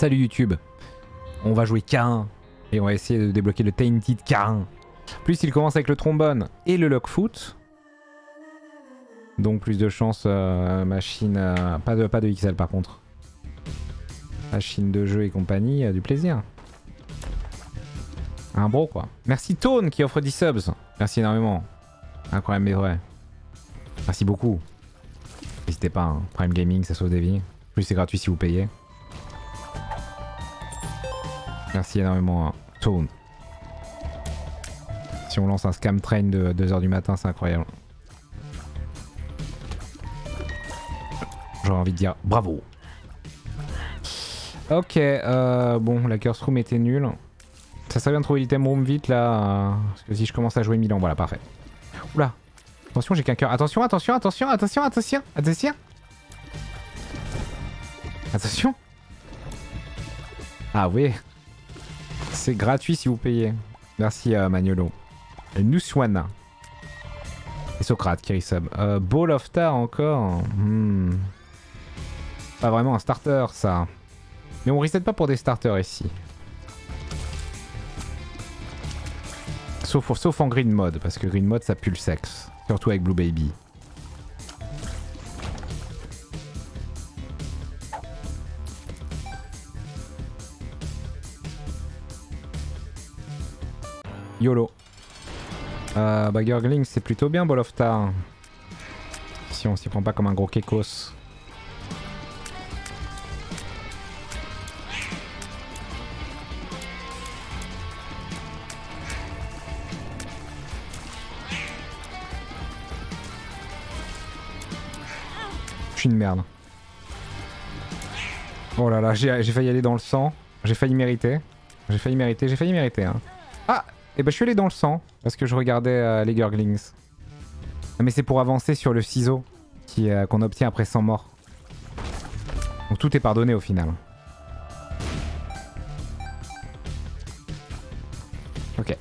Salut YouTube. On va jouer Cain et on va essayer de débloquer le Tainted Cain. Plus il commence avec le trombone et le lockfoot. Donc plus de chance, machine... pas de XL par contre. Machine de jeu et compagnie, du plaisir. Un bro quoi. Merci Tone qui offre 10 subs. Merci énormément. Incroyable mais vrai. Merci beaucoup. N'hésitez pas, hein. Prime Gaming, ça sauve des vies. Plus c'est gratuit si vous payez. Merci énormément, hein. Tone. Si on lance un scam train de 2h du matin, c'est incroyable. J'aurais envie de dire bravo. Ok, bon, la curse room était nulle. Ça serait bien de trouver l'item room vite là. Parce que si je commence à jouer Milan, voilà, parfait. Oula. Attention, j'ai qu'un cœur. Attention, attention, attention, attention, attention, attention. Attention. Ah oui. C'est gratuit si vous payez. Merci Magnolo. Et Nuswana. Et Socrate qui resub. Ball of Tar encore. Pas vraiment un starter ça. Mais on reset pas pour des starters ici. Sauf en green mode, parce que green mode ça pue le sexe. Surtout avec Blue Baby. YOLO. Bah Gurgling c'est plutôt bien Ball of Tar. Si on s'y prend pas comme un gros kekos. Je suis une merde. Oh là là, j'ai failli aller dans le sang. J'ai failli mériter. J'ai failli mériter. Hein. Ah, et bah je suis allé dans le sang parce que je regardais les Gurglings. Mais c'est pour avancer sur le ciseau qu'on obtient après 100 morts. Donc tout est pardonné au final. Ok.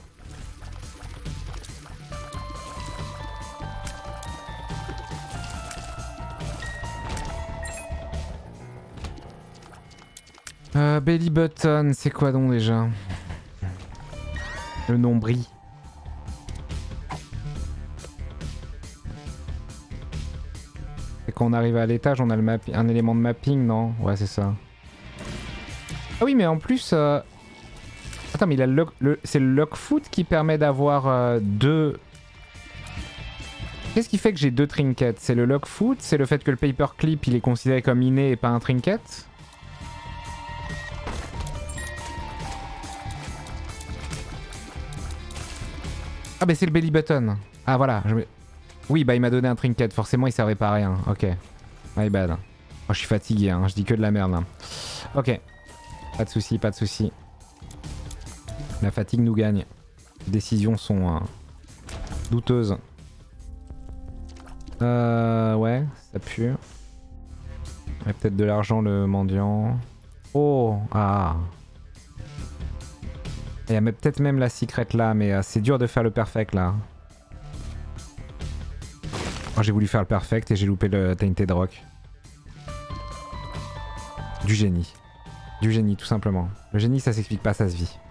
Belly button, c'est quoi donc déjà? Le nombril. Et quand on arrive à l'étage, on a un élément de mapping, non? Ouais, c'est ça. Ah oui, mais en plus... Attends, mais c'est le lockfoot qui permet d'avoir deux... Qu'est-ce qui fait que j'ai deux trinkets? C'est le lockfoot? C'est le fait que le paperclip, il est considéré comme inné et pas un trinket? Ah bah c'est le belly button. Ah voilà. Oui bah il m'a donné un trinket. Forcément il servait pas à rien. Ok. My bad. Oh, je suis fatigué. Hein. Je dis que de la merde. Hein. Ok. Pas de soucis, pas de soucis. La fatigue nous gagne. Les décisions sont douteuses. Ouais. Ça pue. Il y a peut-être de l'argent le mendiant. Oh. Ah. Il y a peut-être même la secret là, mais c'est dur de faire le perfect là. Oh, j'ai voulu faire le perfect et j'ai loupé le Tainted Rock. Du génie. Du génie tout simplement. Le génie ça s'explique pas, ça se vit.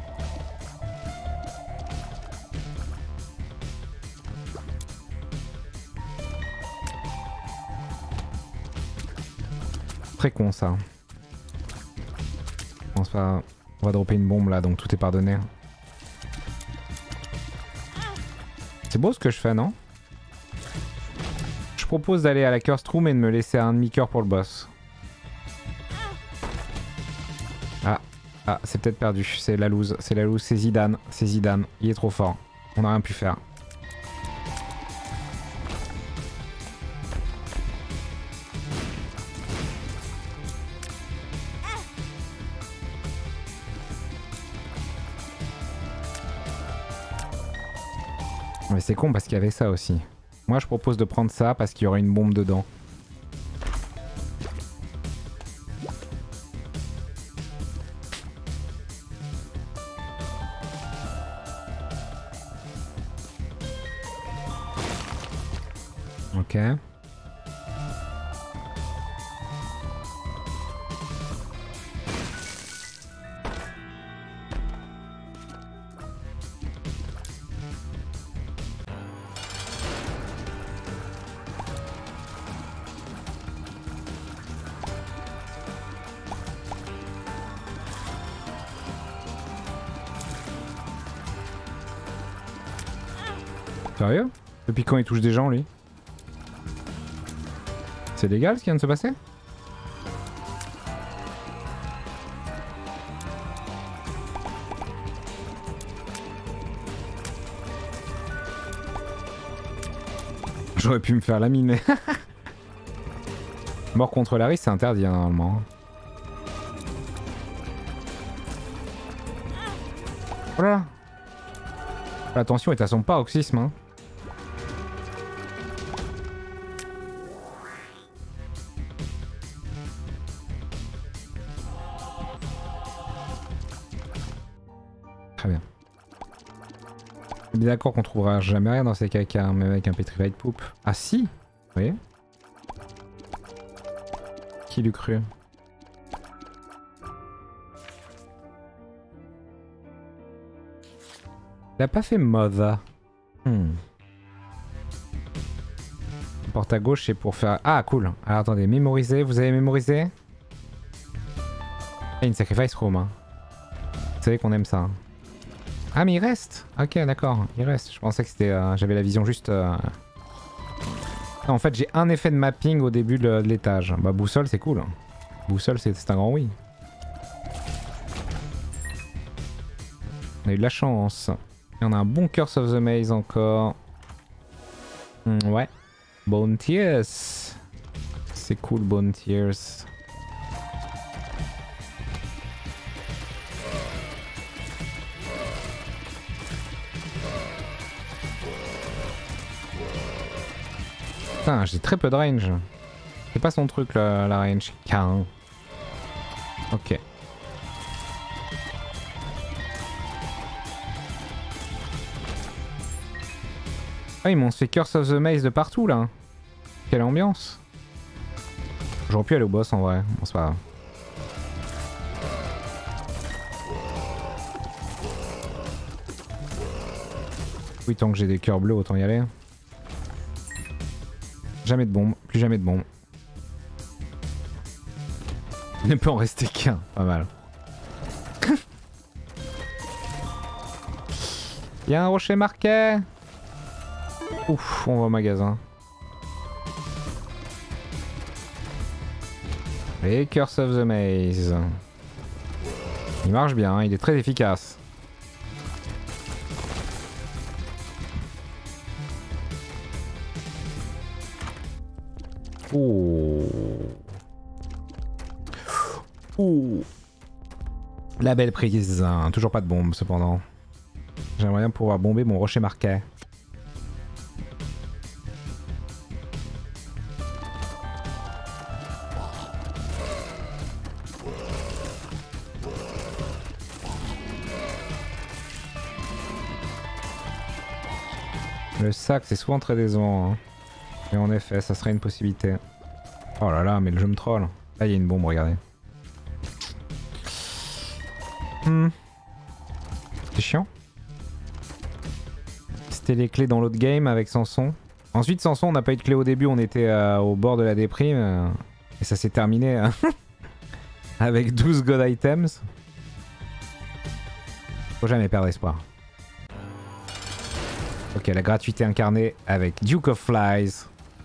Très con ça. Je pense pas... On va dropper une bombe là, donc tout est pardonné. C'est beau ce que je fais, non? Je propose d'aller à la Cursed Room et de me laisser un demi-cœur pour le boss. Ah, c'est peut-être perdu. C'est la loose, c'est Zidane. C'est Zidane, il est trop fort. On n'a rien pu faire. Mais c'est con parce qu'il y avait ça aussi. Moi je propose de prendre ça parce qu'il y aurait une bombe dedans. Ok. Sérieux? Depuis quand il touche des gens lui? C'est légal ce qui vient de se passer? J'aurais pu me faire laminer. Mort contre Larry, c'est interdit hein, normalement. Voilà. La tension est à son paroxysme. Hein. Très bien. On est bien d'accord qu'on trouvera jamais rien dans ces caca, hein, même avec un Petrified Poop. Ah si, vous voyez? Qui l'eût cru? Il a pas fait mode. Porte à gauche c'est pour faire... Ah cool. Alors attendez, mémoriser, vous avez mémorisé? Ah, une sacrifice room. Hein. Vous savez qu'on aime ça. Hein. Ah mais il reste. Ok d'accord, il reste. Je pensais que c'était... J'avais la vision juste... Non, en fait j'ai un effet de mapping au début de l'étage. Bah boussole c'est cool. Boussole c'est un grand oui. On a eu de la chance. Et on a un bon Curse of the Maze encore. Ouais. Bone Tears. C'est cool Bone Tears. Putain, j'ai très peu de range. C'est pas son truc la range. K1. Ok. Ah ils m'ont fait Curse of the Maze de partout là. Quelle ambiance. J'aurais pu aller au boss en vrai. Bon c'est pas grave. Oui tant que j'ai des cœurs bleus autant y aller. Jamais de bombe, plus jamais de bombe. Il ne peut en rester qu'un, pas mal. Il y a un rocher marqué. Ouf, on va au magasin. Et Curse of the Maze. Il marche bien, hein, il est très efficace. Oh. Oh. La belle prise. Toujours pas de bombe cependant. J'aimerais bien pouvoir bomber mon rocher marqué. Le sac c'est souvent très décevant. Hein. Et en effet, ça serait une possibilité. Oh là là, mais le jeu me troll. Là, il y a une bombe, regardez. C'est chiant. C'était les clés dans l'autre game avec Samson. Ensuite, Samson, on n'a pas eu de clé au début, on était au bord de la déprime. Et ça s'est terminé avec 12 God Items. Faut jamais perdre espoir. Ok, la gratuité incarnée avec Duke of Flies.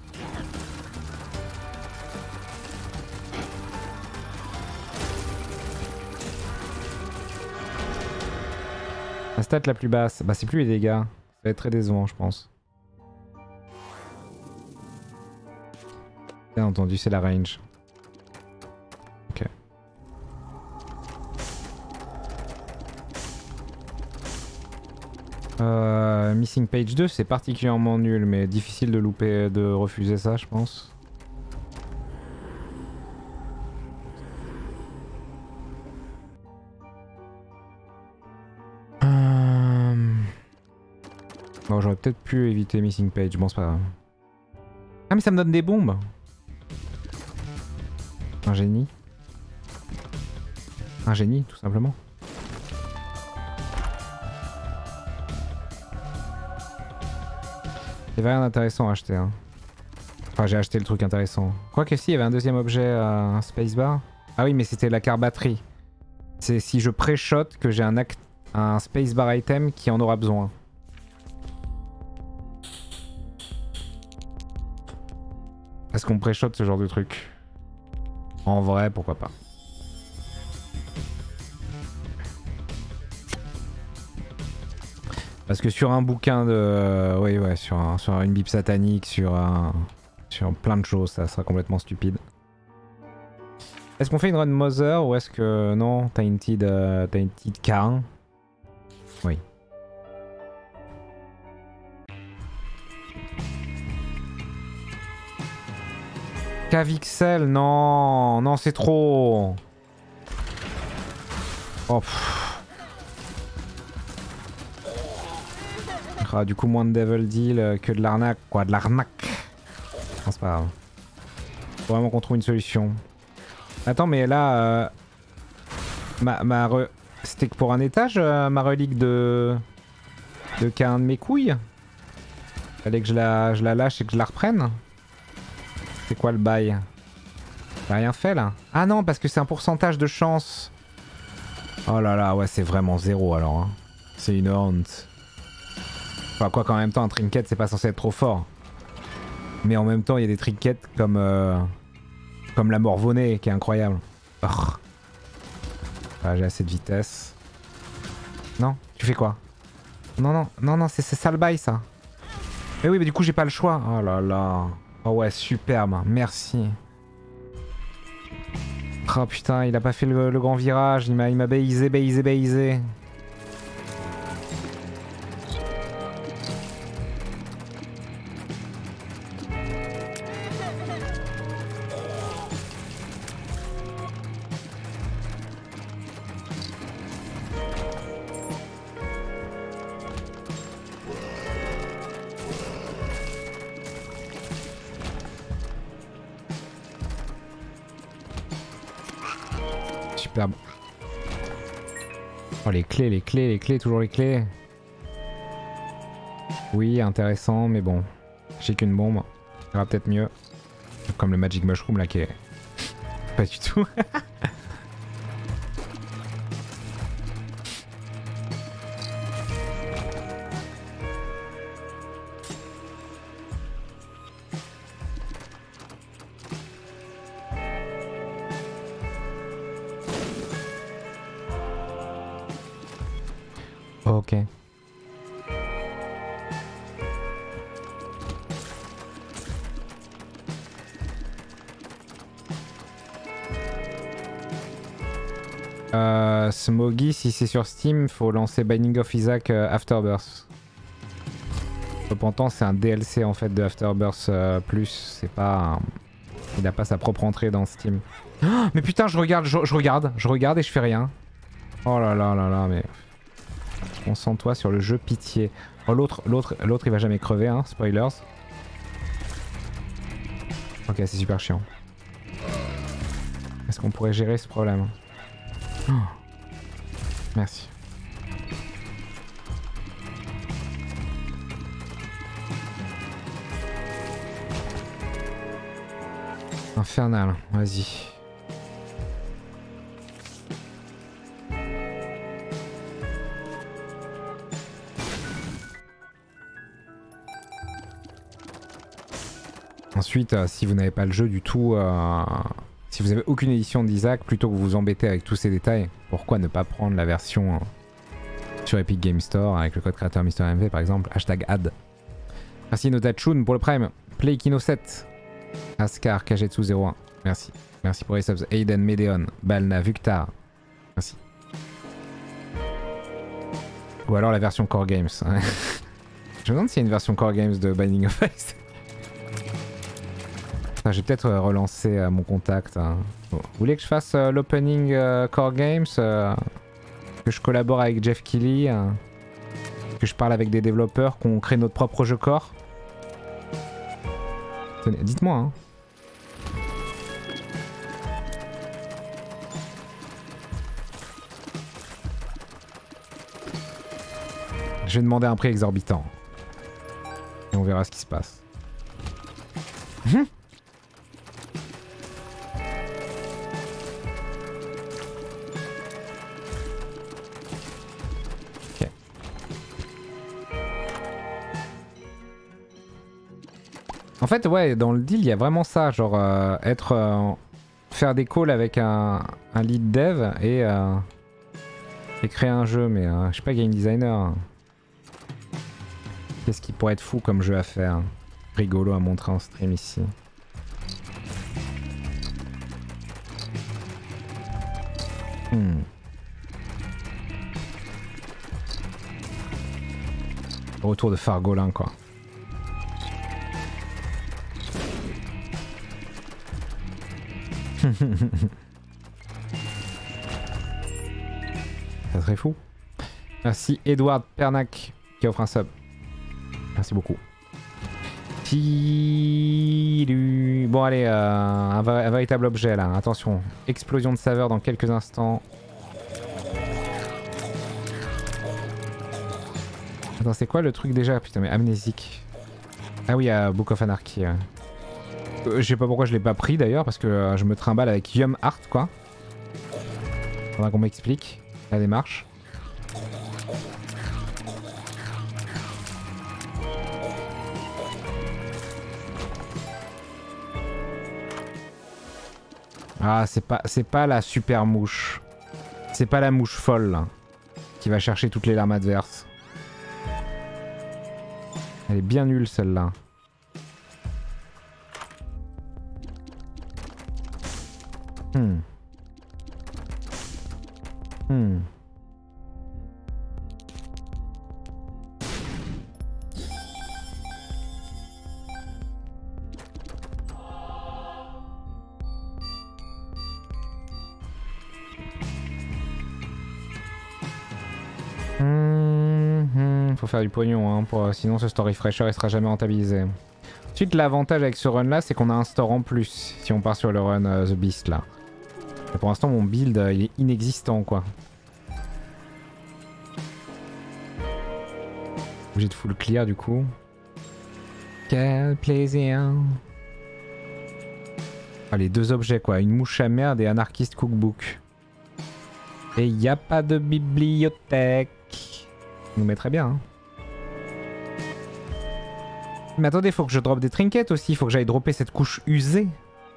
La stat la plus basse, bah c'est plus les dégâts. Ça va être très décevant je pense. Bien entendu c'est la range. Ok. Missing Page 2 c'est particulièrement nul mais difficile de louper, de refuser ça je pense. Bon, j'aurais peut-être pu éviter Missing Page, bon c'est pas grave. Ah mais ça me donne des bombes. Un génie. Un génie tout simplement. Il y avait rien d'intéressant à acheter. Hein. Enfin j'ai acheté le truc intéressant. Quoique si, il y avait un deuxième objet, un spacebar. Ah oui mais c'était la car batterie. C'est si je pré-shot que j'ai un spacebar item qui en aura besoin. Est-ce qu'on pré-shot ce genre de truc? En vrai, pourquoi pas. Parce que sur un bouquin de... Oui, ouais, sur une bible satanique, sur plein de choses, ça sera complètement stupide. Est-ce qu'on fait une run Mother ou est-ce que... Non, Tainted K1? Oui. K-Vixel, non, non, c'est trop. Oh, ah, du coup, moins de Devil Deal que de l'arnaque, quoi, de l'arnaque. Non, c'est pas grave. Faut vraiment qu'on trouve une solution. Attends, mais là, c'était que pour un étage, ma relique de K1 de mes couilles. Fallait que je la lâche et que je la reprenne. C'est quoi le bail? T'as rien fait là? Ah non, parce que c'est un pourcentage de chance. Oh là là, ouais, c'est vraiment zéro alors. Hein. C'est une honte. Enfin, quoi qu'en même temps, un trinket, c'est pas censé être trop fort. Mais en même temps, il y a des trinkets comme la Morvonnée qui est incroyable. Oh. Ah, j'ai assez de vitesse. Non, tu fais quoi? Non, non, non, non, c'est ça le bail ça. Mais oui, mais du coup, j'ai pas le choix. Oh là là. Oh ouais, superbe, merci. Oh putain, il a pas fait le grand virage, il m'a baisé. Superbe. Oh les clés, toujours les clés. Oui, intéressant, mais bon. J'ai qu'une bombe. Ça va peut-être mieux. Comme le Magic Mushroom là qui est... Pas du tout. Ok. Smoggy, si c'est sur Steam, faut lancer Binding of Isaac Afterbirth. Repentant, c'est un DLC en fait de Afterbirth plus. C'est pas. Il a pas sa propre entrée dans Steam. Oh, mais putain, je regarde et je fais rien. Oh là là là là, mais. Concentre-toi sur le jeu pitié. Oh, l'autre, il va jamais crever, hein, spoilers. Ok, c'est super chiant. Est-ce qu'on pourrait gérer ce problème? Oh. Merci. Infernal, vas-y. Ensuite, si vous n'avez pas le jeu du tout, si vous avez aucune édition d'Isaac, plutôt que vous vous embêter avec tous ces détails, pourquoi ne pas prendre la version sur Epic Game Store avec le code créateur MrMV par exemple, #ad. Merci Notachun pour le Prime, Playkino7, Ascar, Kagetsu01, merci. Merci pour les subs, Aiden, Medeon, Balna, Vuctar, merci. Ou alors la version Core Games. Je me demande s'il y a une version Core Games de Binding of Isaac. J'ai peut-être relancé mon contact. Hein. Bon. Vous voulez que je fasse l'opening Core Games que je collabore avec Jeff Keighley que je parle avec des développeurs, qu'on crée notre propre jeu Core? Dites-moi. Hein. Je vais demander un prix exorbitant. Et on verra ce qui se passe. En fait, ouais, dans le deal, il y a vraiment ça, genre faire des calls avec un lead dev et créer un jeu, mais je suis pas game designer. Qu'est-ce qui pourrait être fou comme jeu à faire? Rigolo à montrer en stream ici. Retour de Fargolin, quoi. Ça serait fou. Merci Edward Pernac qui offre un sub. Merci beaucoup. Bon allez, un véritable objet là. Attention, explosion de saveur dans quelques instants. Attends, c'est quoi le truc déjà? Putain, mais amnésique. Ah oui, Book of Anarchy. Je sais pas pourquoi je l'ai pas pris d'ailleurs, parce que je me trimballe avec Yum Art quoi. Faudra qu'on m'explique la démarche. Ah, c'est pas la super mouche. C'est pas la mouche folle là, qui va chercher toutes les larmes adverses. Elle est bien nulle celle-là. Faut faire du pognon hein, sinon ce story fresher il sera jamais rentabilisé. Ensuite l'avantage avec ce run là c'est qu'on a un store en plus si on part sur le run The Beast là. Et pour l'instant mon build il est inexistant quoi. Obligé de full clear du coup. Quel plaisir. Ah les deux objets quoi, une mouche à merde et anarchiste cookbook. Et y a pas de bibliothèque. Ça nous mettrait bien hein. Mais attendez, faut que je drop des trinkets aussi, faut que j'aille dropper cette couche usée.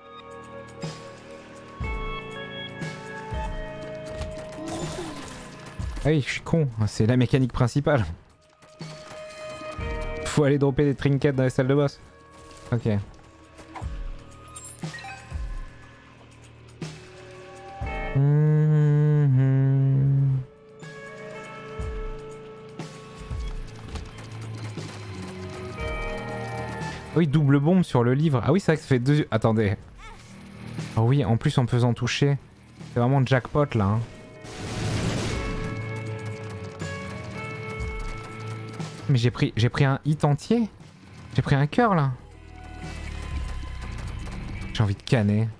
Ah oui, je suis con, c'est la mécanique principale. Faut aller dropper des trinkets dans les salles de boss. Ok. Oui, double bombe sur le livre. Ah oui, c'est vrai que ça fait deux... Attendez. Ah oui, en plus en me faisant toucher. C'est vraiment jackpot là. Hein. Mais j'ai pris un hit entier. J'ai pris un cœur là. J'ai envie de canner.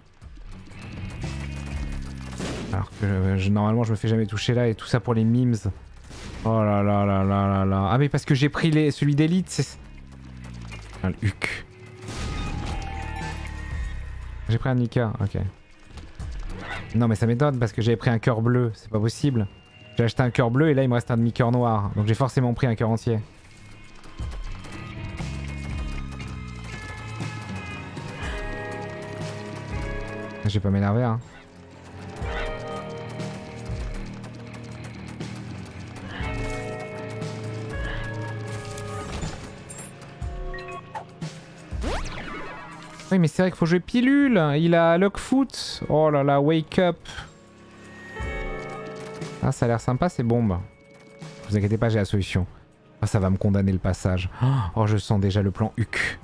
Alors que normalement je me fais jamais toucher là et tout ça pour les memes. Oh là là là là là là. Ah mais parce que j'ai pris celui d'élite, c'est... Ah, le huc. J'ai pris un Nika, ok. Non mais ça m'étonne parce que j'avais pris un cœur bleu, c'est pas possible. J'ai acheté un cœur bleu et là il me reste un demi-cœur noir. Donc j'ai forcément pris un cœur entier. Je vais pas m'énerver hein. Oui mais c'est vrai qu'il faut jouer pilule. Il a Lockfoot. Oh là là, wake up. Ah ça a l'air sympa ces bombes. Vous inquiétez pas, j'ai la solution. Ah ça va me condamner le passage. Oh je sens déjà le plan huc.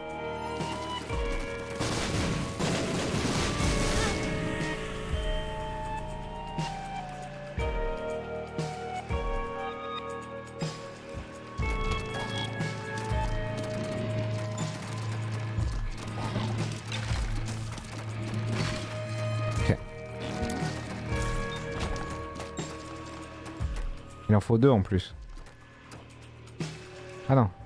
Il en faut deux en plus. Ah non.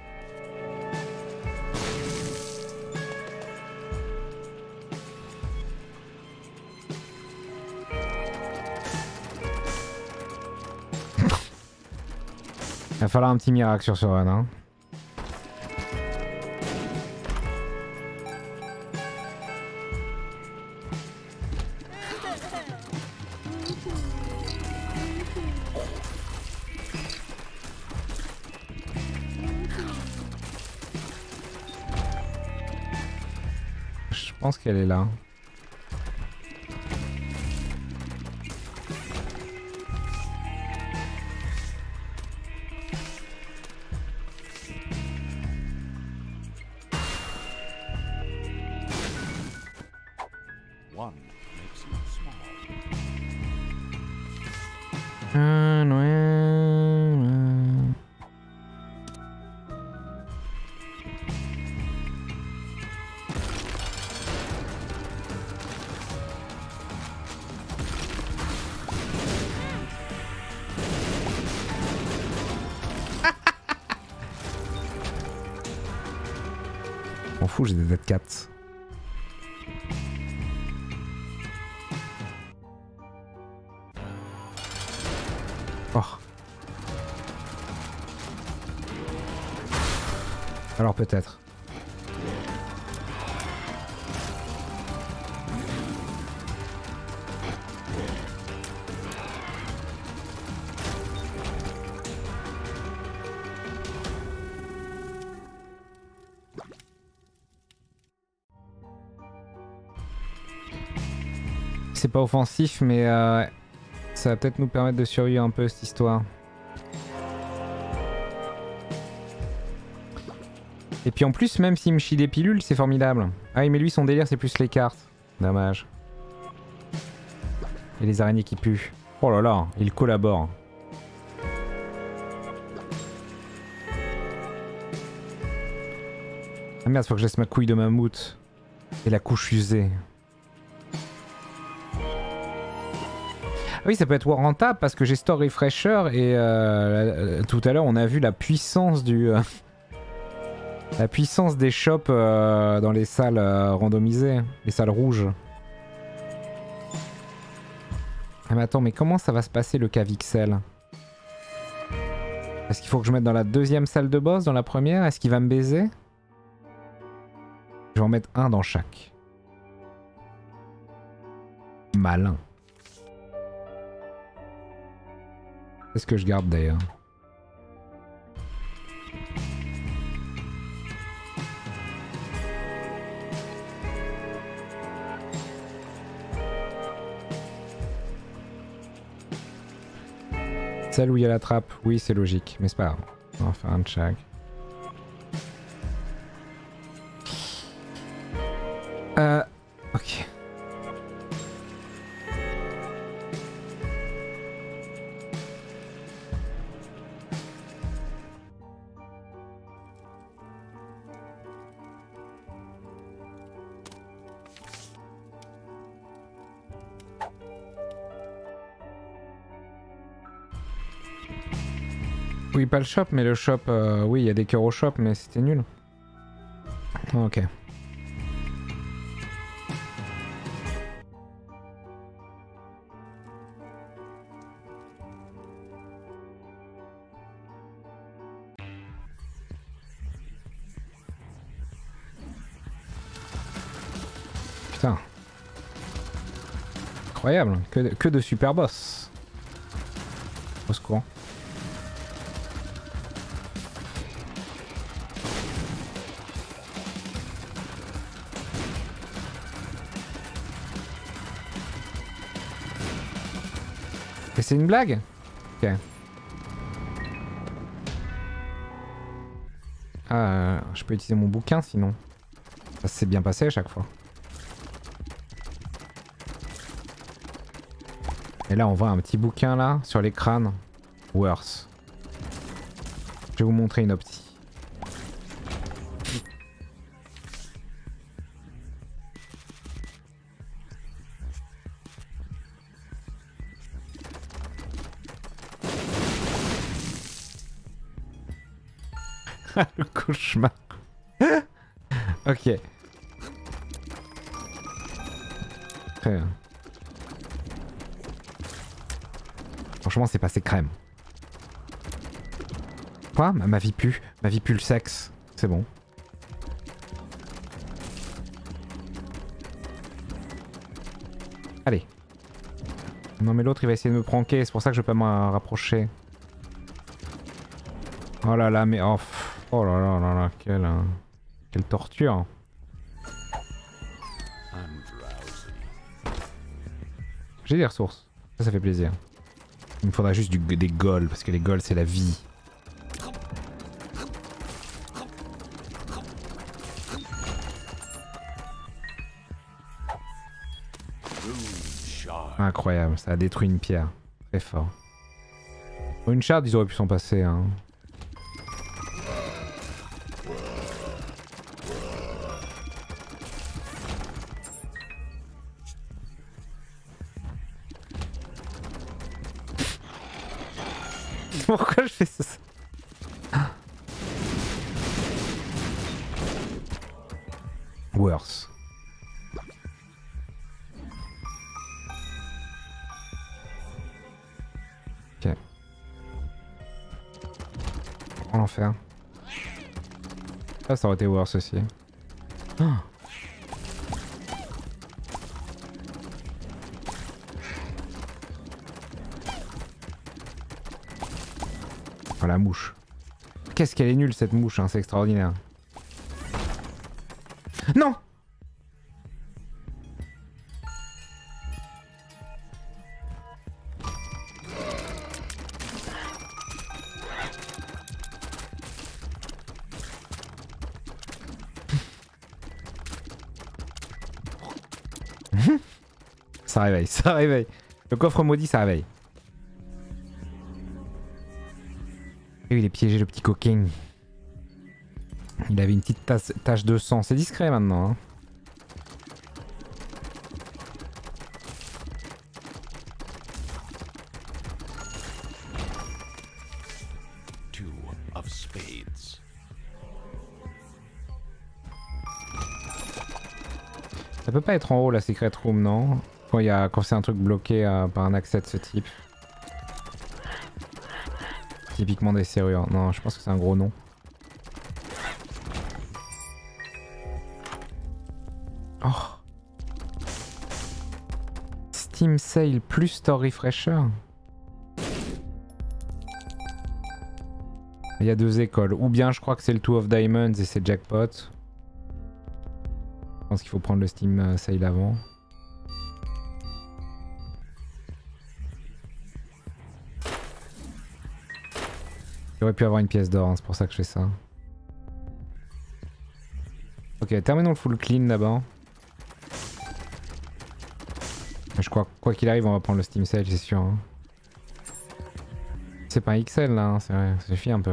Il va falloir un petit miracle sur ce run hein. pense qu'elle est là. M'en fous, j'ai des dead cats. Oh. Alors peut-être. C'est pas offensif, mais ça va peut-être nous permettre de survivre un peu cette histoire. Et puis en plus, même s'il me chie des pilules, c'est formidable. Ah oui, mais lui, son délire, c'est plus les cartes. Dommage. Et les araignées qui puent. Oh là là, il collabore. Ah merde, faut que je laisse ma couille de mammouth. Et la couche usée. Ah oui, ça peut être rentable parce que j'ai store refresher et tout à l'heure on a vu la puissance du la puissance des shops dans les salles randomisées, les salles rouges. Ah mais attends, mais comment ça va se passer le Cavixel? Est-ce qu'il faut que je mette dans la deuxième salle de boss, dans la première? Est-ce qu'il va me baiser? Je vais en mettre un dans chaque. Malin. Qu'est-ce que je garde d'ailleurs? Celle où il y a la trappe, oui c'est logique, mais c'est pas grave. On va faire un de chaque. Ok. Oui, pas le shop, mais le shop, oui, il y a des cœurs au shop, mais c'était nul. Ok. Putain. Incroyable, que de super boss. Au secours. Et c'est une blague? Ok. Ah, je peux utiliser mon bouquin sinon. Ça s'est bien passé à chaque fois. Et là on voit un petit bouquin là sur les crânes. Worse. Je vais vous montrer une optie. Le cauchemar. Ok. Très bien. Franchement, c'est passé crème. Quoi? Ma vie pue. Ma vie pue le sexe. C'est bon. Allez. Non mais l'autre il va essayer de me pranker, c'est pour ça que je peux pas m'en rapprocher. Oh là là, mais oh, oh là là là là, quelle torture. J'ai des ressources. Ça fait plaisir. Il me faudra juste des goals, parce que les goals c'est la vie. Incroyable, ça a détruit une pierre. Très fort. Pour une shard, ils auraient pu s'en passer. Hein. Pourquoi je fais ça? Worse. Ok. On l'enfer. Ça aurait été worse aussi. Oh. Oh, la mouche. Qu'est-ce qu'elle est nulle cette mouche, hein, c'est extraordinaire. Non! Ça réveille, ça réveille. Le coffre maudit, ça réveille. Et il est piégé, le petit coquin. Il avait une petite tache de sang. C'est discret maintenant. Hein. Ça peut pas être en haut la secret room, non? Quand c'est un truc bloqué par un accès de ce type. Typiquement des serrures. Non, je pense que c'est un gros nom. Oh. Steam Sale plus Store Refresher. Il y a deux écoles. Ou bien je crois que c'est le Two of Diamonds et c'est Jackpot. Je pense qu'il faut prendre le Steam Sale avant. J'aurais pu avoir une pièce d'or, hein, c'est pour ça que je fais ça. Ok, terminons le full clean d'abord. Je crois quoi qu'il arrive, on va prendre le Steam Sale, c'est sûr. Hein. C'est pas un XL là, hein, c'est vrai, ça suffit un peu.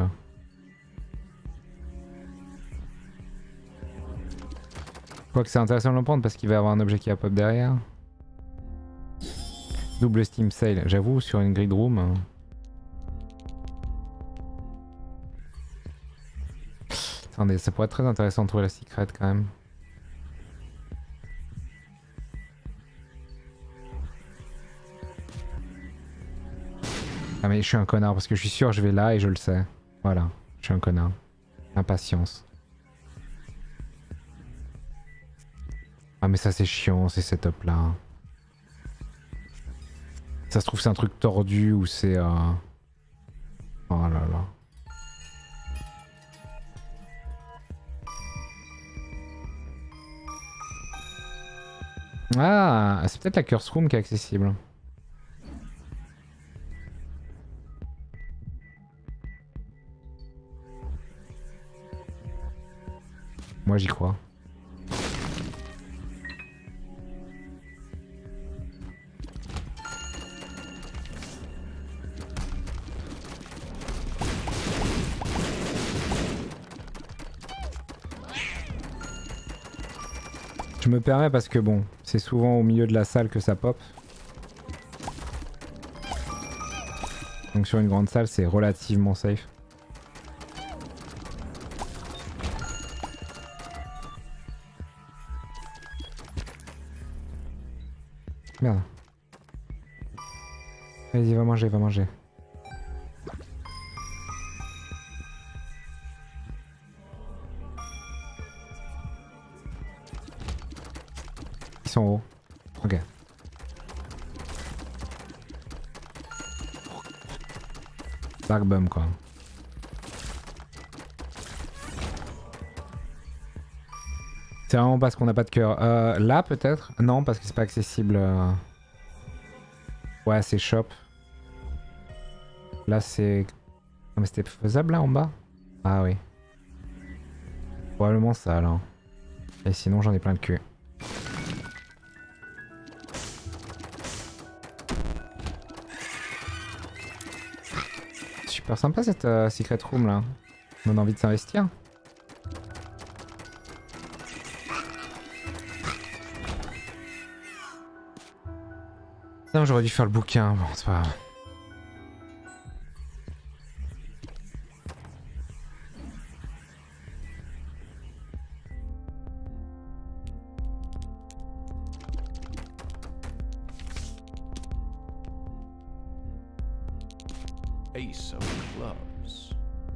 Quoique c'est intéressant de le prendre parce qu'il va y avoir un objet qui va pop derrière. Double Steam Sale, j'avoue, sur une grid room. Hein. Attendez, ça pourrait être très intéressant de trouver la secret quand même. Ah mais je suis un connard parce que je suis sûr que je vais là et je le sais. Voilà, je suis un connard. Impatience. Ah mais ça c'est chiant ces setups là. Ça se trouve c'est un truc tordu ou c'est... Oh là là. Ah, c'est peut-être la Curse Room qui est accessible. Moi j'y crois. Je me permets parce que bon, c'est souvent au milieu de la salle que ça pop. Donc sur une grande salle, c'est relativement safe. Merde. Vas-y, va manger, va manger. Ils sont hauts. Ok. Dark bum quoi. C'est vraiment parce qu'on n'a pas de cœur. Là peut-être? Non, parce que c'est pas accessible. Ouais, c'est shop. Là, c'est... Non, mais c'était faisable là en bas? Ah oui. Probablement ça là. Et sinon, j'en ai plein le cul. Super sympa cette secret room là. On a envie de s'investir. Non, j'aurais dû faire le bouquin. Bon, c'est pas grave. Ace of clubs.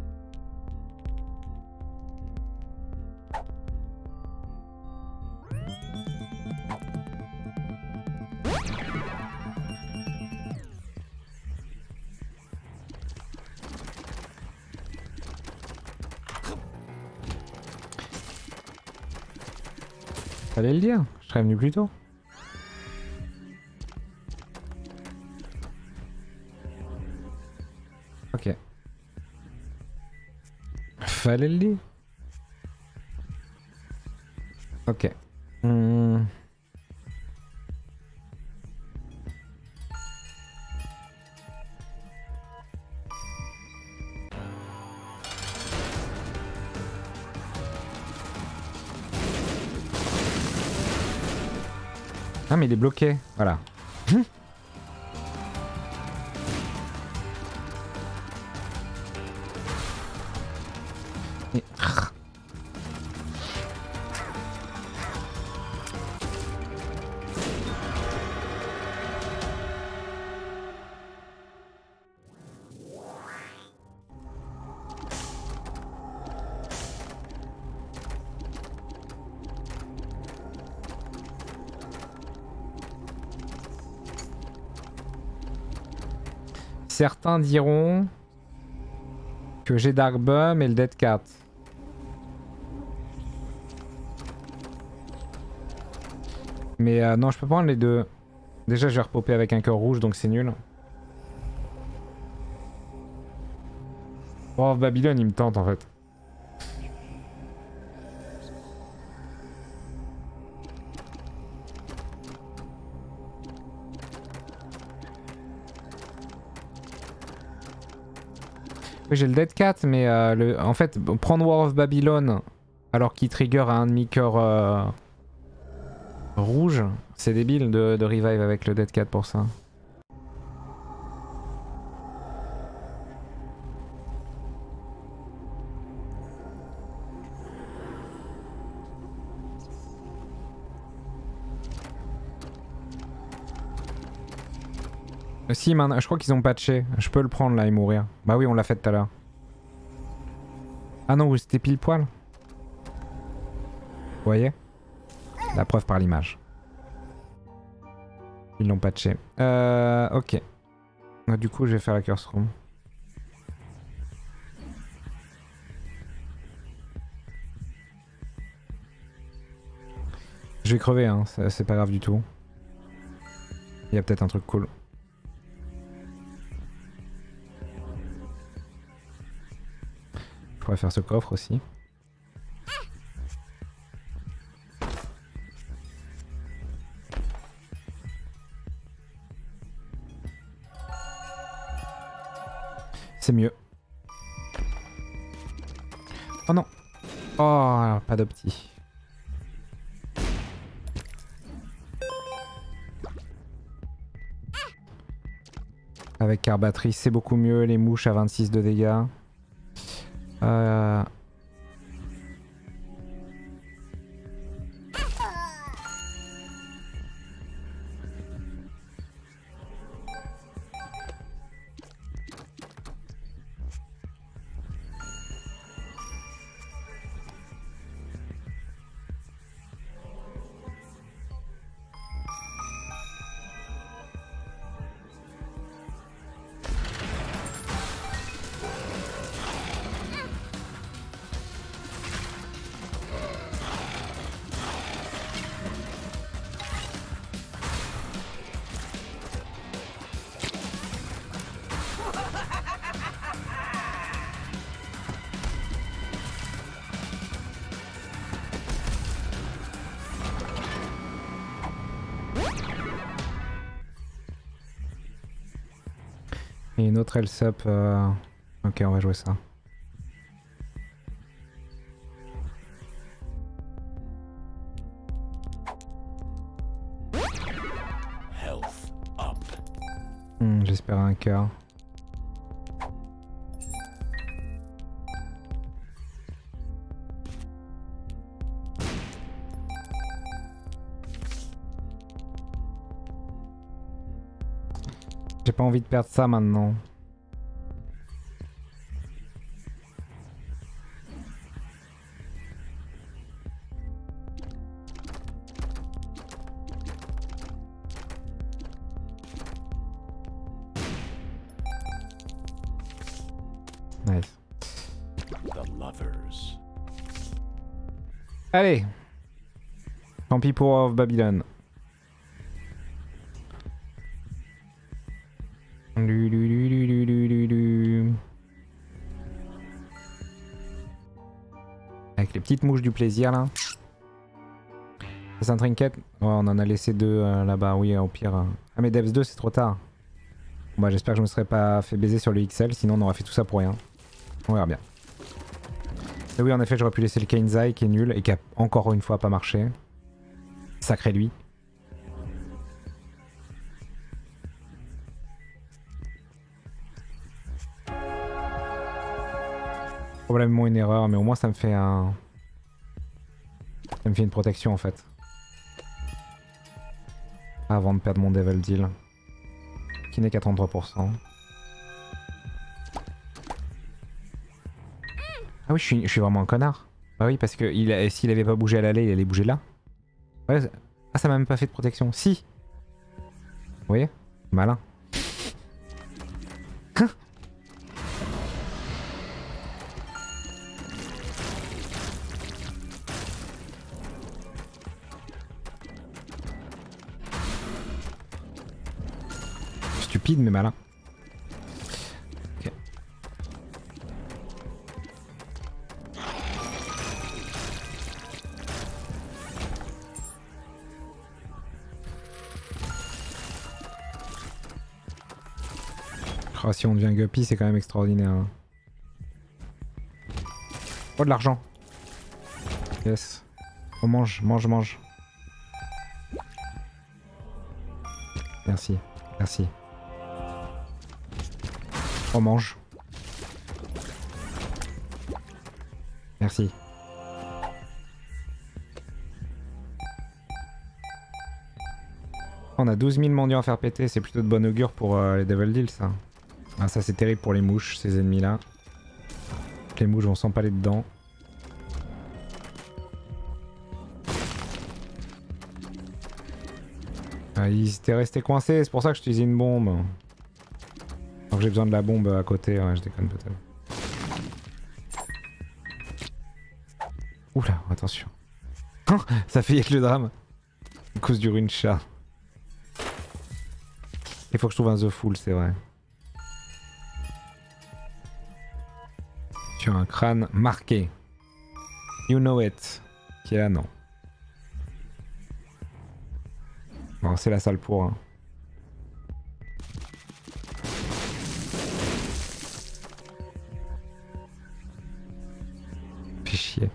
Fallait le dire, je serais venu plus tôt. Ok. Fallait le dire. Ok. Ah mais il est bloqué, voilà. Et... Certains diront que j'ai Dark Bum et le Dead Cat. Mais non, je peux prendre les deux. Déjà, je vais repopper avec un cœur rouge, donc c'est nul. Oh, Babylone, il me tente en fait. Oui, j'ai le Dead Cat, mais en fait, prendre War of Babylon alors qu'il trigger à un demi-cœur rouge, c'est débile de revive avec le Dead Cat pour ça. Si, maintenant, je crois qu'ils ont patché. Je peux le prendre là et mourir. Bah oui, on l'a fait tout à l'heure. Ah non, c'était pile poil. Vous voyez? La preuve par l'image. Ils l'ont patché. Ok. Du coup, je vais faire la curse room. Je vais crever, hein. C'est pas grave du tout. Il y a peut-être un truc cool. Je pourrais faire ce coffre aussi. C'est mieux. Oh non. Oh, pas d'opti. Avec Carbatrice, c'est beaucoup mieux. Les mouches à 26 de dégâts. Et une autre else up. Ok, on va jouer ça. Health up. J'espère un cœur. J'ai pas envie de perdre ça maintenant. Nice. The lovers. Allez. Tant pis pour Babylone. Avec les petites mouches du plaisir là. C'est un trinket. Oh, on en a laissé deux là-bas, oui au pire. Ah mais Devs 2 c'est trop tard. Bon, bah j'espère que je me serais pas fait baiser sur le XL, sinon on aurait fait tout ça pour rien. On verra bien. Et oui en effet j'aurais pu laisser le Kenzai qui est nul et qui a encore une fois pas marché. Sacré lui. Probablement une erreur, mais au moins ça me fait un... Ça me fait une protection en fait. Avant de perdre mon Devil Deal. Qui n'est qu'à 33%. Ah oui, je suis vraiment un connard. Bah oui, parce que s'il avait pas bougé à l'aller, il allait bouger là. Ouais, ah, ça m'a même pas fait de protection. Si. Vous voyez? Malin. Stupide mais malin. Ok. Oh, si on devient Guppy, c'est quand même extraordinaire. Hein. Oh, de l'argent. Yes. Oh, mange, mange, mange. Merci, merci. Oh, mange. Merci. On a 12 000 mendiants à faire péter, c'est plutôt de bon augure pour les Devil Deals ça. Ah ça c'est terrible pour les mouches, ces ennemis là. Les mouches vont s'empaler dedans. Ah, ils étaient restés coincés, c'est pour ça que j'utilisais une bombe. Alors que j'ai besoin de la bombe à côté, ouais je déconne peut-être. Oula, attention. Ça fait avec le drame. À cause du rune chat. Il faut que je trouve un The Fool, c'est vrai. Sur un crâne marqué. You know it. Qui est là, non. Bon, c'est la salle pour. Hein. Fais chier.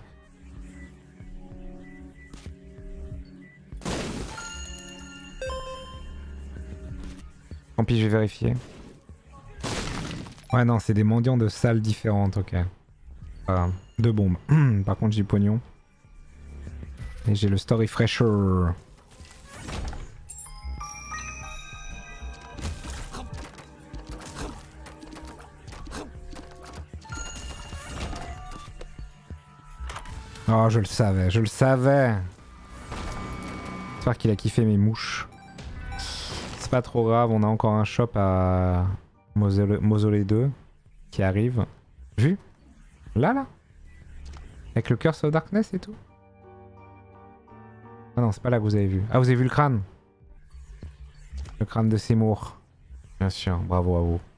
Tant pis, je vais vérifier. Ouais, non, c'est des mendiants de salles différentes, ok. Deux bombes. Par contre, j'ai du pognon. Et j'ai le Story Fresher. Oh, je le savais, je le savais. J'espère qu'il a kiffé mes mouches. C'est pas trop grave, on a encore un shop à Mausolée 2 qui arrive. Vu? Là, là? Avec le Curse of Darkness et tout? Ah non, c'est pas là que vous avez vu. Ah, vous avez vu le crâne? Le crâne de Seymour. Bien sûr, bravo à vous.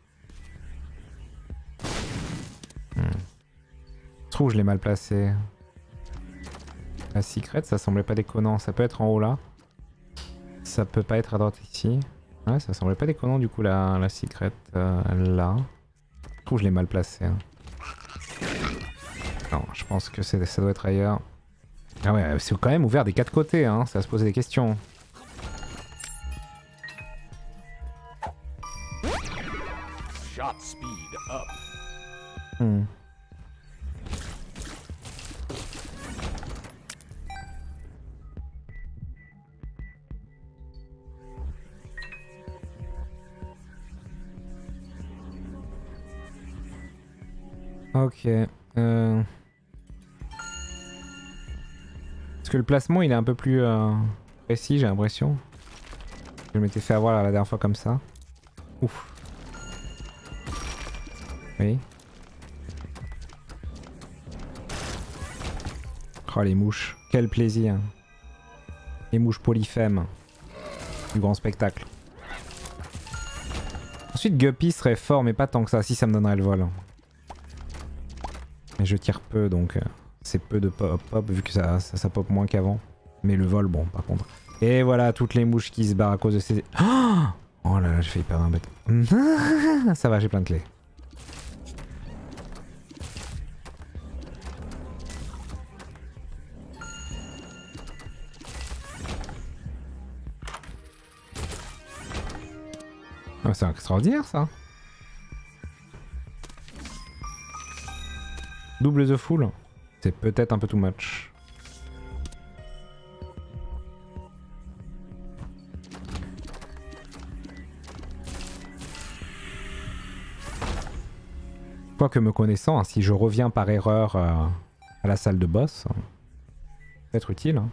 Je trouve que je l'ai mal placé. La secret, ça semblait pas déconnant. Ça peut être en haut là. Ça peut pas être à droite ici. Ouais, ça semblait pas déconnant du coup la secret là. Je trouve que je l'ai mal placé. Hein. Non, je pense que ça doit être ailleurs. Ah ouais, c'est quand même ouvert des 4 côtés, hein, ça va se poser des questions. Shot speed up. Hmm. Ok. Parce que le placement il est un peu plus précis j'ai l'impression. Je m'étais fait avoir la dernière fois comme ça. Ouf. Oui. Oh les mouches. Quel plaisir. Les mouches polyphèmes. Du grand spectacle. Ensuite Guppy serait fort mais pas tant que ça. Si ça me donnerait le vol. Mais je tire peu donc c'est peu de pop vu que ça pop moins qu'avant. Mais le vol bon par contre. Et voilà toutes les mouches qui se barrent à cause de ces... Oh là là j'ai failli perdre un bête. Ça va j'ai plein de clés. Oh, c'est extraordinaire ça. Double the full. C'est peut-être un peu too much. Quoique me connaissant, hein, si je reviens par erreur à la salle de boss, peut être utile. Hein.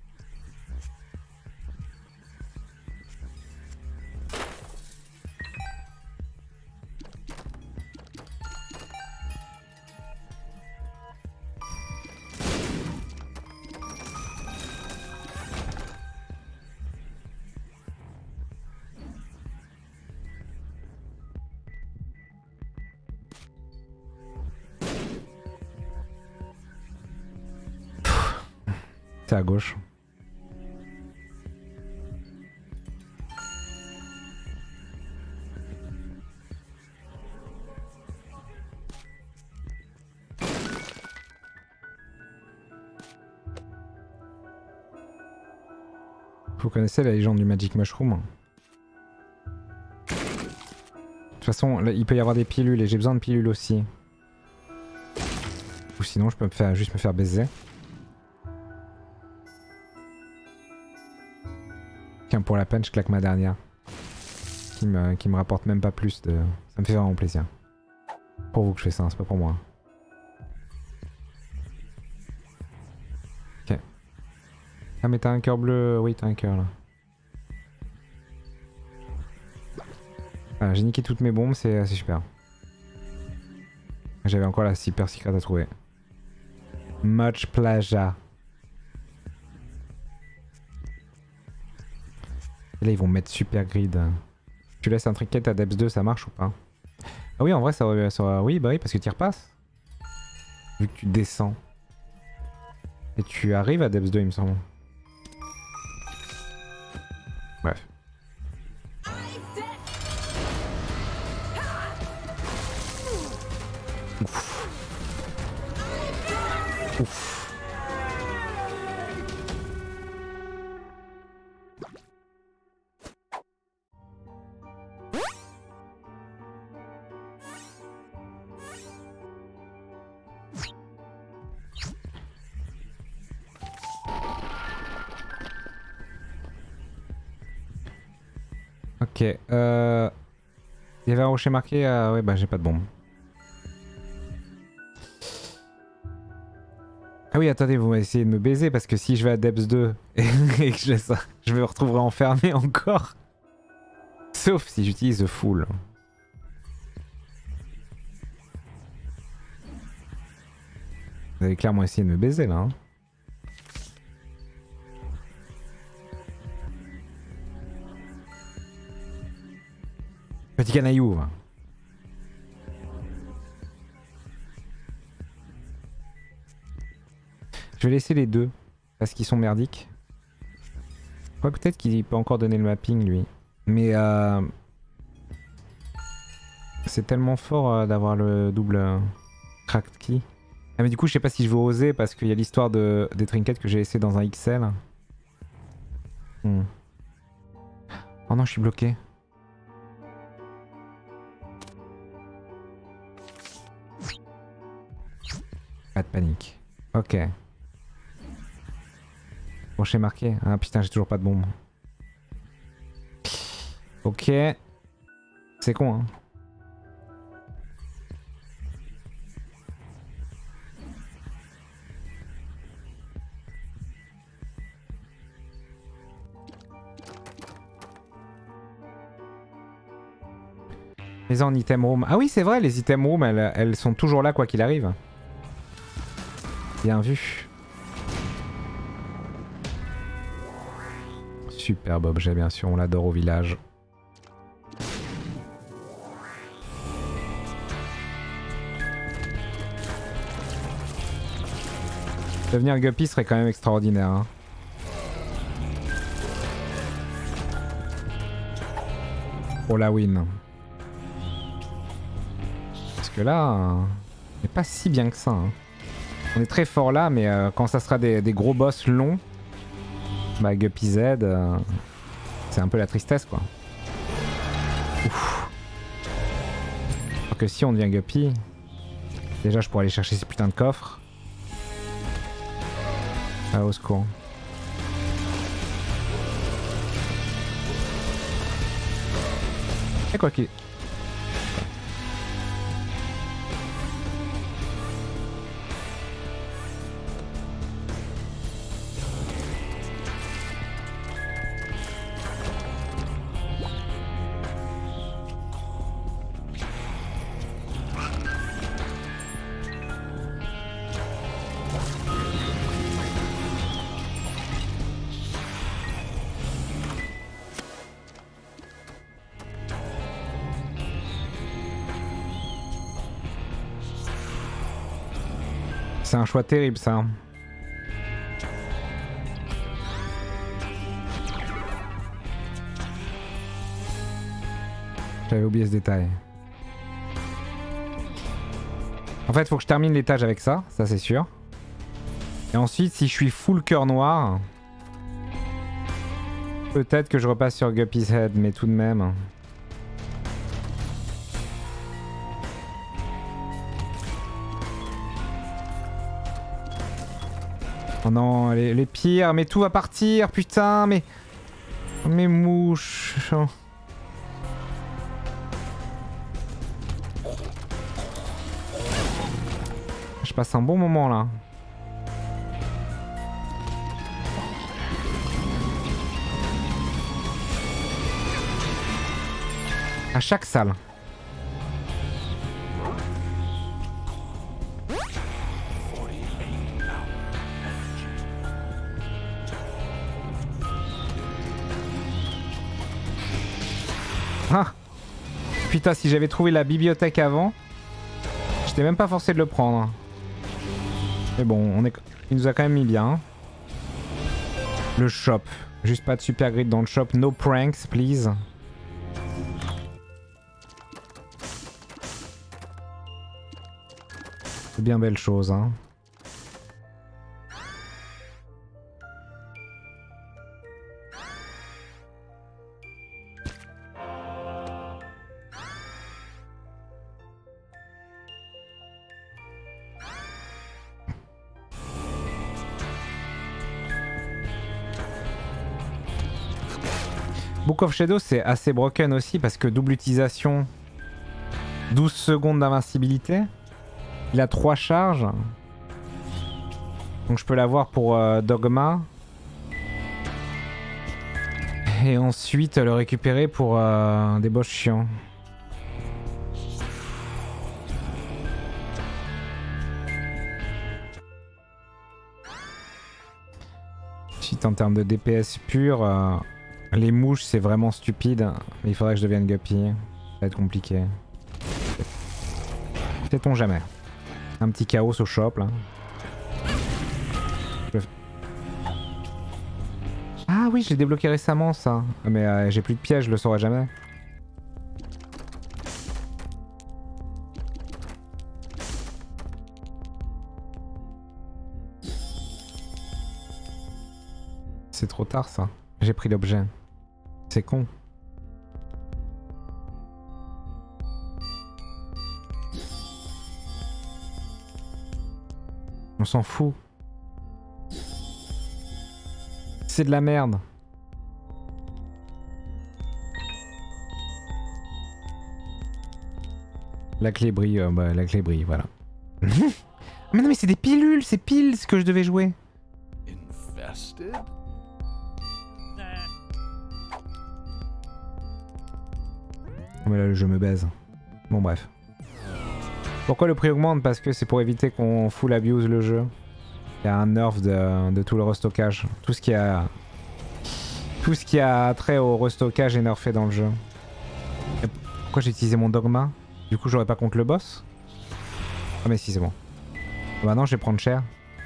C'est à gauche. Vous connaissez la légende du Magic Mushroom? De toute façon, là, il peut y avoir des pilules et j'ai besoin de pilules aussi. Ou sinon, je peux juste me faire baiser. Tiens, pour la peine, je claque ma dernière. Qui me rapporte même pas plus de... Ça me fait vraiment plaisir. Pour vous que je fais ça, hein, c'est pas pour moi. Ok. Ah mais t'as un cœur bleu, oui t'as un cœur là. Voilà, j'ai niqué toutes mes bombes, c'est super. J'avais encore la super secret à trouver. Much pleasure. Et là ils vont mettre super grid. Tu laisses un trinket à Depth 2, ça marche ou pas? Ah oui en vrai ça va... Oui bah oui parce que tu y repasses. Vu que tu descends. Et tu arrives à Depth 2 il me semble. Bref. Ouf. Ouf. Ok, il y avait un rocher marqué, ouais bah j'ai pas de bombe. Ah oui attendez, vous essayez de me baiser parce que si je vais à Depth 2 et que je laisse ça, je me retrouverai enfermé encore. Sauf si j'utilise The Full. Vous avez clairement essayé de me baiser là. Hein. Petit canaillou. Va. Je vais laisser les deux parce qu'ils sont merdiques. Je crois peut-être qu'il peut encore donner le mapping lui. Mais c'est tellement fort d'avoir le double cracked key. Ah mais du coup je sais pas si je veux oser parce qu'il y a l'histoire des trinkets que j'ai laissé dans un XL. Oh non je suis bloqué. Pas de panique. Ok. Crochet marqué. Ah putain j'ai toujours pas de bombe. Ok. C'est con hein. Les en item room. Ah oui c'est vrai les item room elles sont toujours là quoi qu'il arrive. Bien vu. Superbe objet bien sûr, on l'adore au village. Devenir Guppy serait quand même extraordinaire. Hein. Pour la win. Parce que là, on n'est pas si bien que ça. Hein. On est très fort là, mais quand ça sera des gros boss longs, bah Guppy Z, c'est un peu la tristesse quoi. Ouf. Alors que si on devient Guppy, déjà je pourrais aller chercher ces putains de coffres. Ah au secours. Et quoi qu'il... C'est un choix terrible ça. J'avais oublié ce détail. En fait, faut que je termine l'étage avec ça, ça c'est sûr. Et ensuite, si je suis full cœur noir, peut-être que je repasse sur Guppy's Head, mais tout de même. Oh non, les pires, mais tout va partir, putain, mais... Mes mouches... Je passe un bon moment là. À chaque salle. Ah. Putain, si j'avais trouvé la bibliothèque avant, j'étais même pas forcé de le prendre. Mais bon, il nous a quand même mis bien. Le shop. Juste pas de super grid dans le shop. No pranks, please. C'est bien belle chose, hein. Book of Shadows c'est assez broken aussi parce que double utilisation, 12 secondes d'invincibilité. Il a 3 charges. Donc je peux l'avoir pour Dogma. Et ensuite le récupérer pour des boss chiants. Ensuite en termes de DPS pur... les mouches c'est vraiment stupide, mais il faudrait que je devienne Guppy. Ça va être compliqué. Sait-on jamais. Un petit chaos au shop là. Ah oui, je l'ai débloqué récemment ça. Mais j'ai plus de pièges, je le saurai jamais. C'est trop tard ça. J'ai pris l'objet. C'est con. On s'en fout. C'est de la merde. La clé brille, bah, la clé brille, voilà. Mais non mais c'est des pilules, c'est pile ce que je devais jouer. Infested? Mais là je me baise. Bon bref. Pourquoi le prix augmente? Parce que c'est pour éviter qu'on full abuse le jeu. Il y a un nerf de tout le restockage. Tout ce qui a trait au restockage est nerfé dans le jeu. Et pourquoi j'ai utilisé mon dogma? Du coup j'aurais pas contre le boss? Ah mais si c'est bon. Bah non je vais prendre cher.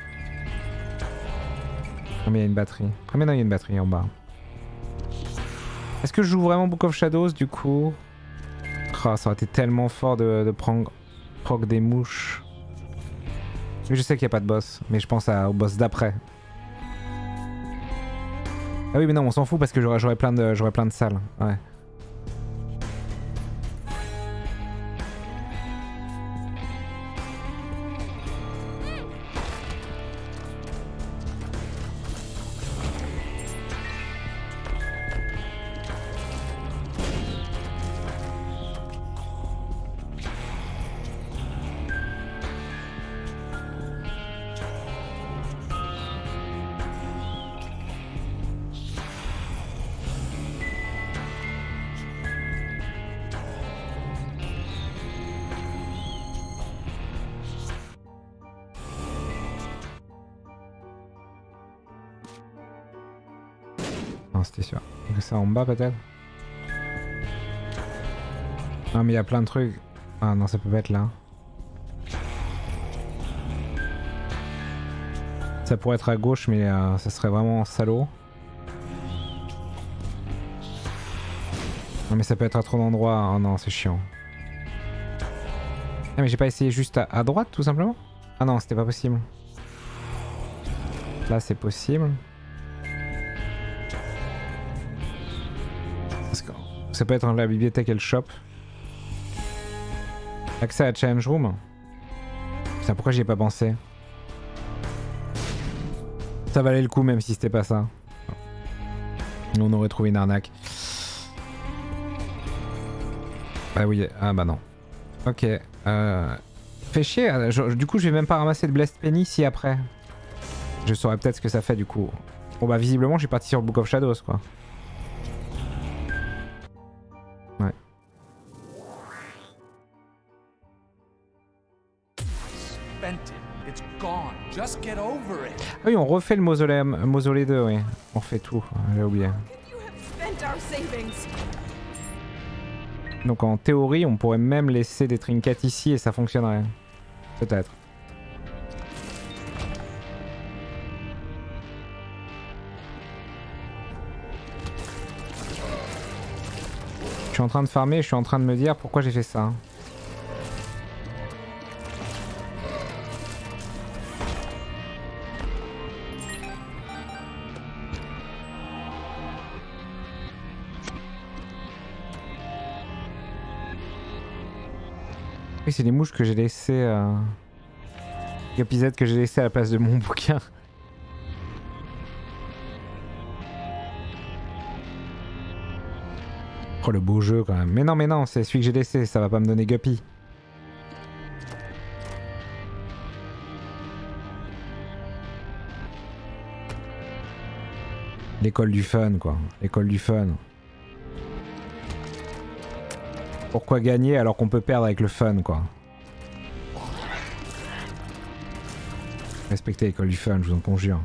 Ah mais il y a une batterie. Ah mais non il y a une batterie en bas. Est-ce que je joue vraiment Book of Shadows du coup? Oh, ça aurait été tellement fort de prendre proc des mouches. Mais je sais qu'il n'y a pas de boss, mais je pense au boss d'après. Ah oui mais non on s'en fout parce que j'aurais plein de salles. Ouais. C'était sûr. C'est en bas peut-être? Non mais il y a plein de trucs. Ah non ça peut pas être là. Ça pourrait être à gauche mais ça serait vraiment salaud. Non mais ça peut être à trop d'endroits. Oh non c'est chiant. Ah mais j'ai pas essayé juste à droite tout simplement? Ah non c'était pas possible. Là c'est possible. Ça peut être dans la bibliothèque et le shop. Accès à Challenge Room. Putain, pourquoi j'y ai pas pensé? Ça valait le coup même si c'était pas ça. On aurait trouvé une arnaque. Ah oui, ah bah non. Ok. Fait chier. Du coup, je vais même pas ramasser de Blessed Penny si après. Je saurais peut-être ce que ça fait du coup. Bon bah visiblement, je suis parti sur Book of Shadows quoi. Ouais. Ah oui, on refait le mausolée 2, oui. On refait tout, j'ai oublié. Donc en théorie, on pourrait même laisser des trinkets ici et ça fonctionnerait. Peut-être. Je suis en train de farmer, je suis en train de me dire pourquoi j'ai fait ça. Oui, c'est les mouches que j'ai laissées. Épisode que j'ai laissé à la place de mon bouquin. Oh le beau jeu quand même. Mais non, c'est celui que j'ai laissé, ça va pas me donner Guppy. L'école du fun quoi, l'école du fun. Pourquoi gagner alors qu'on peut perdre avec le fun quoi? Respectez l'école du fun, je vous en conjure.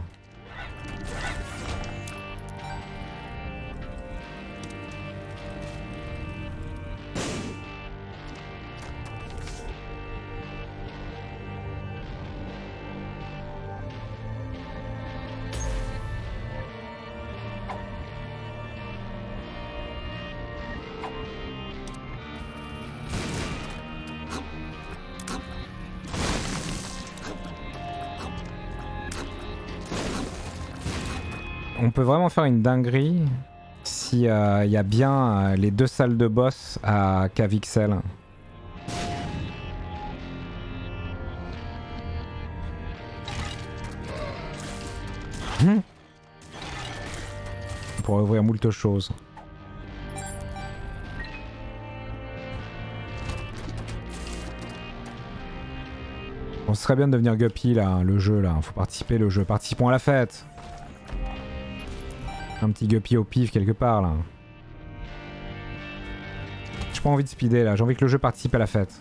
on peut vraiment faire une dinguerie si y a bien les 2 salles de boss à Cavixel. On pourrait ouvrir moult choses. On serait bien de devenir Guppy là, le jeu là, faut participer le jeu, participons à la fête. Un petit Guppy au pif quelque part là. J'ai pas envie de speeder là, j'ai envie que le jeu participe à la fête.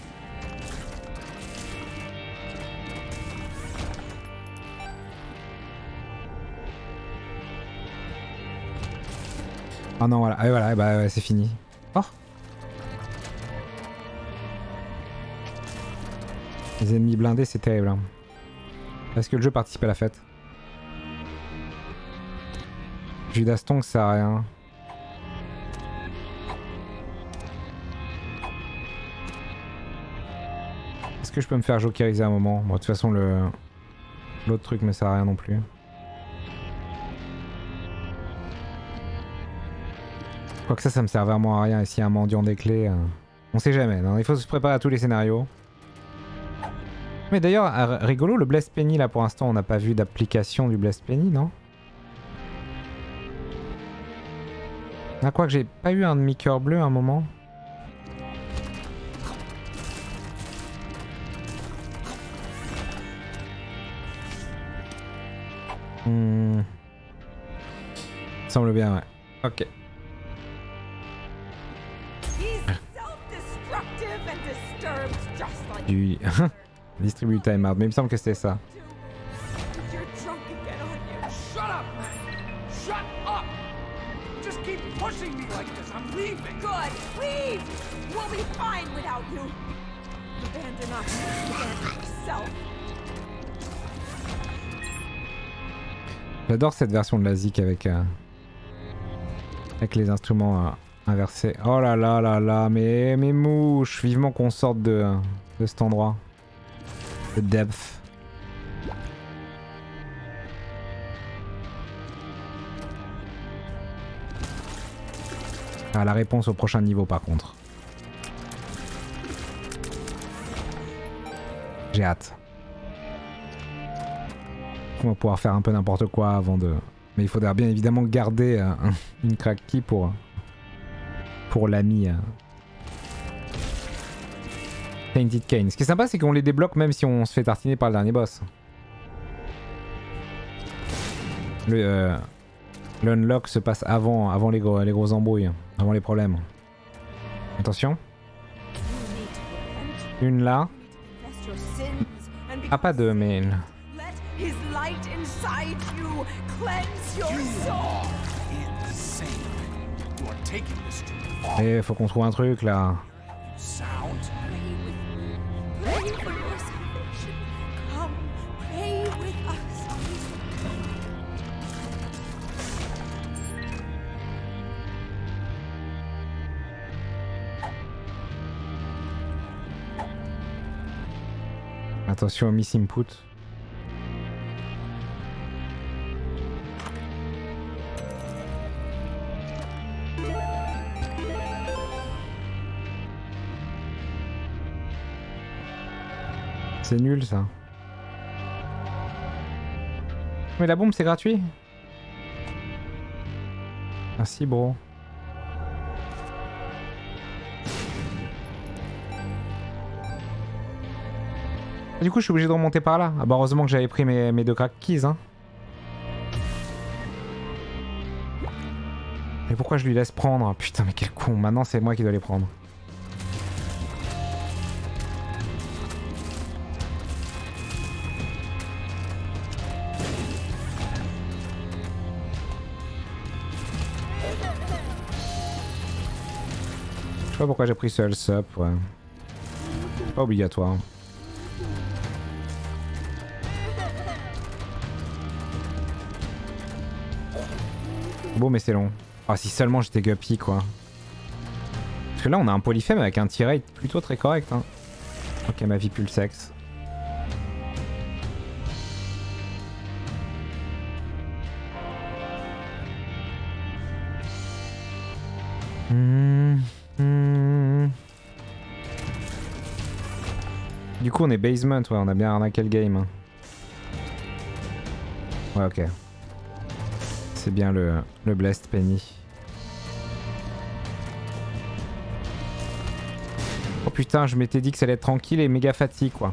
Ah non voilà, et voilà, bah ouais, c'est fini. Oh. Les ennemis blindés c'est terrible. Hein. Est-ce que le jeu participe à la fête? Judas Tongue ça sert à rien. Est-ce que je peux me faire jokeriser un moment? Bon de toute façon l'autre truc me sert à rien non plus. Quoique ça me sert vraiment à rien, et s'il y a un mendiant des clés, on sait jamais, non, il faut se préparer à tous les scénarios. Mais d'ailleurs, rigolo, le Blessed Penny là pour l'instant on n'a pas vu d'application du Blessed Penny, non? Ah quoi que j'ai pas eu un demi-cœur bleu à un moment? Semble bien, ouais. Ok. Du distribute timeout, mais il me semble que c'était ça. J'adore cette version de la Zik avec les instruments inversés. Oh là là là là, mais mouches, vivement qu'on sorte de cet endroit. The depth. Ah, la réponse au prochain niveau par contre. J'ai hâte. On va pouvoir faire un peu n'importe quoi avant de... Mais il faudra bien évidemment garder une crack key pour l'ami. Tainted Cane. Ce qui est sympa, c'est qu'on les débloque même si on se fait tartiner par le dernier boss. L'unlock se passe avant les gros embrouilles, avant les problèmes. Attention. Une là. Ah, pas deux, mais... Et faut qu'on trouve un truc là. Attention au miss input. C'est nul ça. Mais la bombe c'est gratuit. Merci bro. Du coup je suis obligé de remonter par là. Ah bah heureusement que j'avais pris mes deux crack keys hein. Mais pourquoi je lui laisse prendre? Putain mais quel con, maintenant c'est moi qui dois les prendre. Je sais pas pourquoi j'ai pris ce health up, ouais. C'est pas obligatoire. Bon mais c'est long. Ah si seulement j'étais guppy quoi. Parce que là on a un polyphème avec un tirade plutôt très correct hein. Ok ma vie pue le sexe. Du coup on est basement, ouais, on a bien arnaqué le game. Ouais, ok. C'est bien le Blessed Penny. Oh putain, je m'étais dit que ça allait être tranquille et méga fatigue quoi.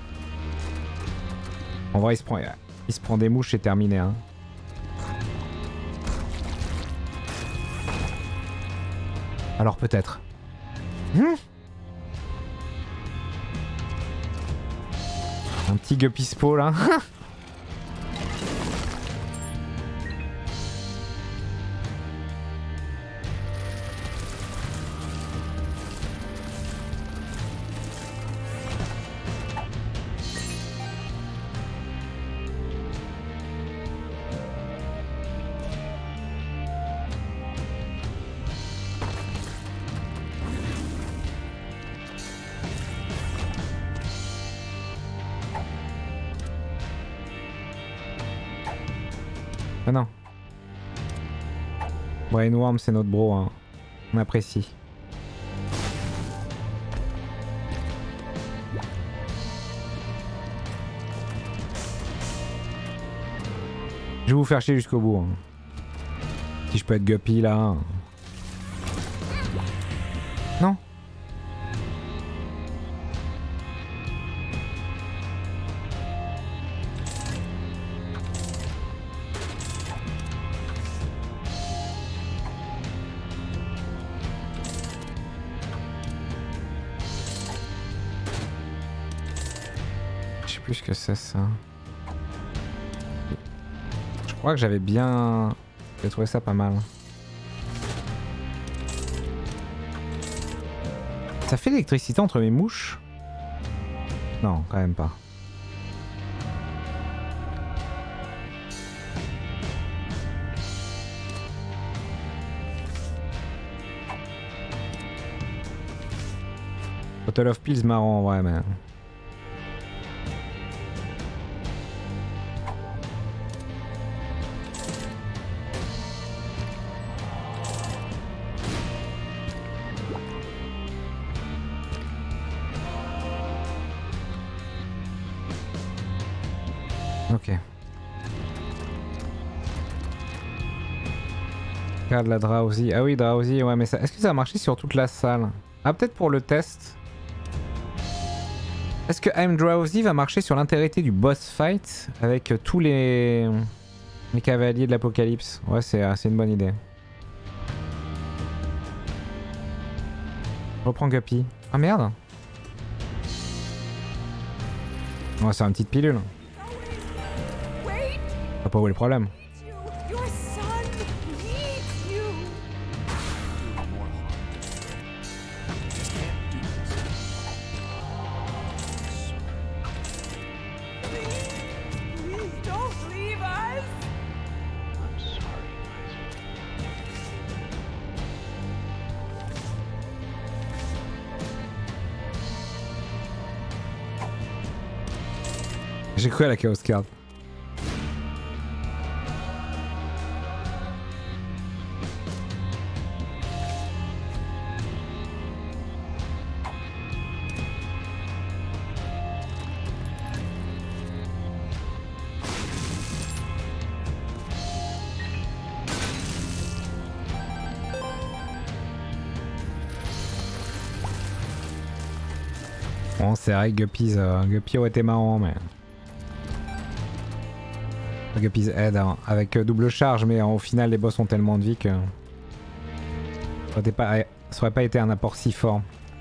En vrai il se prend des mouches, c'est terminé hein. Alors peut-être. Un petit Guppispo là. Ah non. Brainworm c'est notre bro, hein. On apprécie. Je vais vous faire chier jusqu'au bout. Hein. Si je peux être Guppy là. Hein. Non. Plus que c'est ça. Je crois que j'avais bien... J'ai trouvé ça pas mal. Ça fait l'électricité entre mes mouches? Non, quand même pas. Bottle of Pills marrant, ouais, mais... Ok. Regarde la Drowsy. Ah oui, Drowsy, ouais, mais ça... Est-ce que ça a marché sur toute la salle? Ah, peut-être pour le test. Est-ce que I'm Drowsy va marcher sur l'intégrité du boss fight avec tous les cavaliers de l'apocalypse? Ouais, c'est une bonne idée. Je reprends Guppy. Ah merde! Ouais, c'est une petite pilule. Je sais pas où est le problème. J'ai cru à la Chaos Card. Bon, c'est vrai que Guppy aurait été marrant, mais... Guppy's Head hein, avec double charge, mais au final les boss ont tellement de vie que... Ça aurait pas été un apport si fort.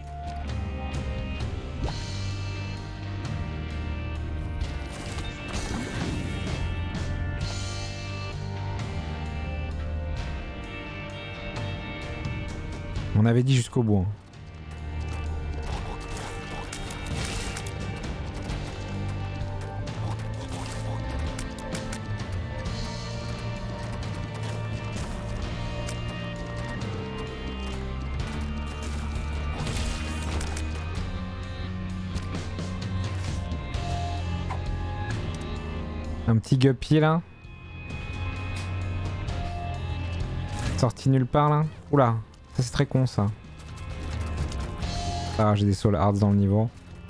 On avait dit jusqu'au bout. Hein. Un petit Guppy là. Sorti nulle part là. Oula. Ça c'est très con ça. Ah j'ai des soul hearts dans le niveau.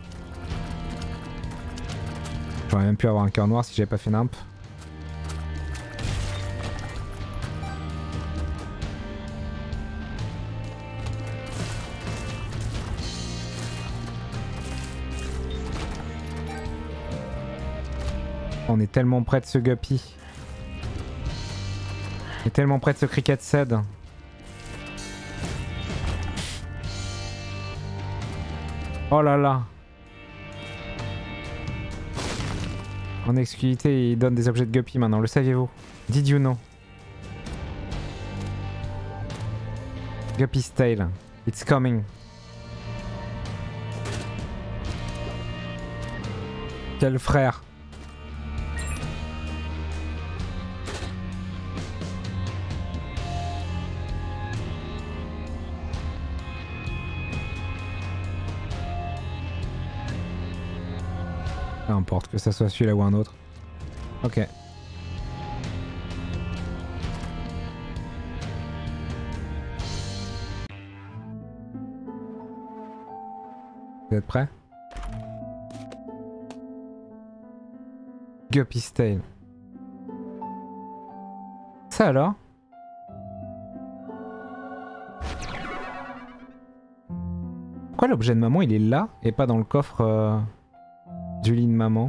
J'aurais même pu avoir un cœur noir si j'avais pas fait nimp. On est tellement près de ce guppy. On est tellement près de ce cricket seed. Oh là là. En exclusivité, il donne des objets de guppy maintenant, le saviez-vous? Did you know? Guppy's tail. It's coming. Quel frère. Peu importe que ça soit celui-là ou un autre. Ok. Vous êtes prêts? Guppy's tail. Ça alors? Pourquoi l'objet de maman il est là et pas dans le coffre du lit de maman?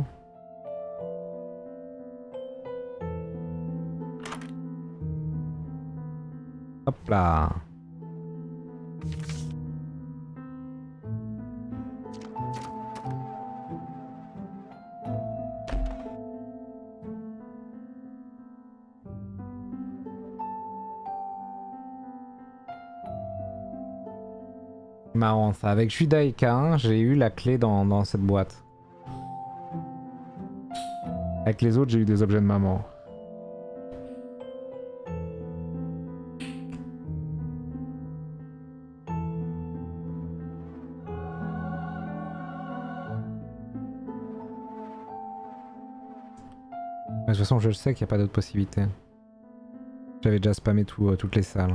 Hop là. Marrant ça, avec Judas et Cain, j'ai eu la clé dans cette boîte. Avec les autres, j'ai eu des objets de maman. De toute façon, je sais qu'il n'y a pas d'autre possibilité. J'avais déjà spammé toutes les salles.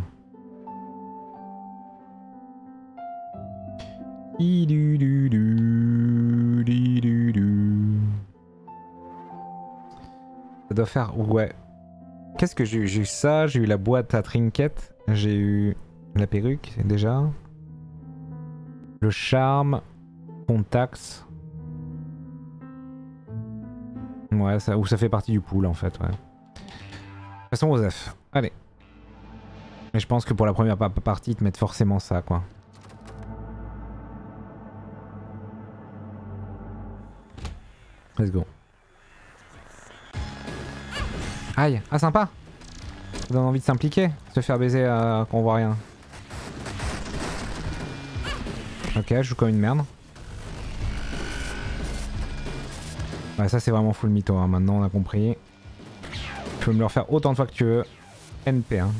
Ça doit faire... Ouais. Qu'est-ce que j'ai eu? J'ai eu ça, j'ai eu la boîte à trinket, j'ai eu la perruque déjà. Le charme, Pontax. Ouais, ça, ou ça fait partie du pool en fait, ouais. Passons aux F. Allez. Mais je pense que pour la première partie, ils te mettent forcément ça, quoi. Let's go. Aïe, ah sympa. Ça donne envie de s'impliquer, se faire baiser quand on voit rien. Ok, je joue comme une merde. Ouais, ça c'est vraiment full mytho, hein. Maintenant on a compris. Tu peux me le refaire autant de fois que tu veux. NP, hein.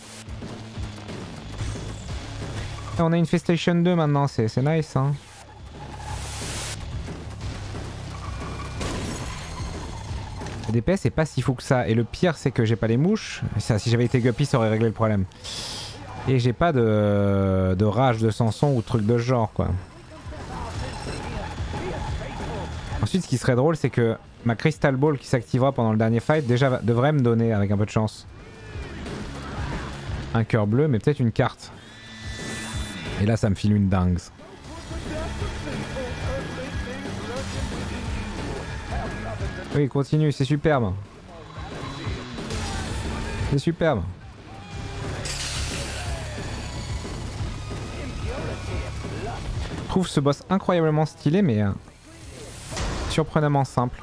Et on a une Infestation 2 maintenant, c'est nice, hein. Le DPS c'est pas si fou que ça. Et le pire c'est que j'ai pas les mouches. Ça, si j'avais été Guppy ça aurait réglé le problème. Et j'ai pas de rage de Samson ou truc de ce genre, quoi. Ensuite ce qui serait drôle c'est que ma Crystal Ball qui s'activera pendant le dernier fight déjà devrait me donner, avec un peu de chance, un cœur bleu mais peut-être une carte. Et là ça me file une dingue. Oui, continue, c'est superbe. C'est superbe. Je trouve ce boss incroyablement stylé mais surprenamment simple.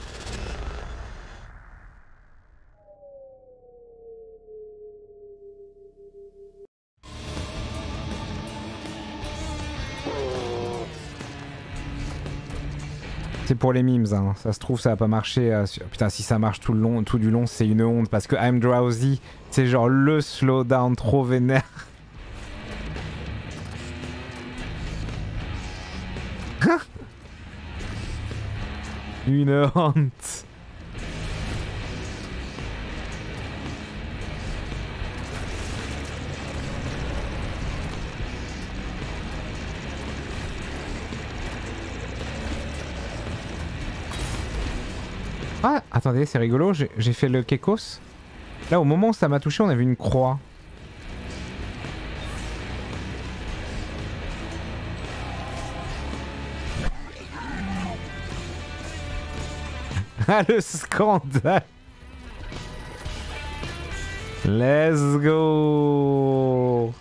C'est pour les memes, hein. Ça se trouve ça va pas marcher. Putain, si ça marche tout du long, c'est une honte parce que I'm Drowsy, c'est genre le slowdown trop vénère. Une honte. Ah, attendez, c'est rigolo, j'ai fait le Kekos. Là, au moment où ça m'a touché, on a vu une croix. Ah, le scandale! Let's go!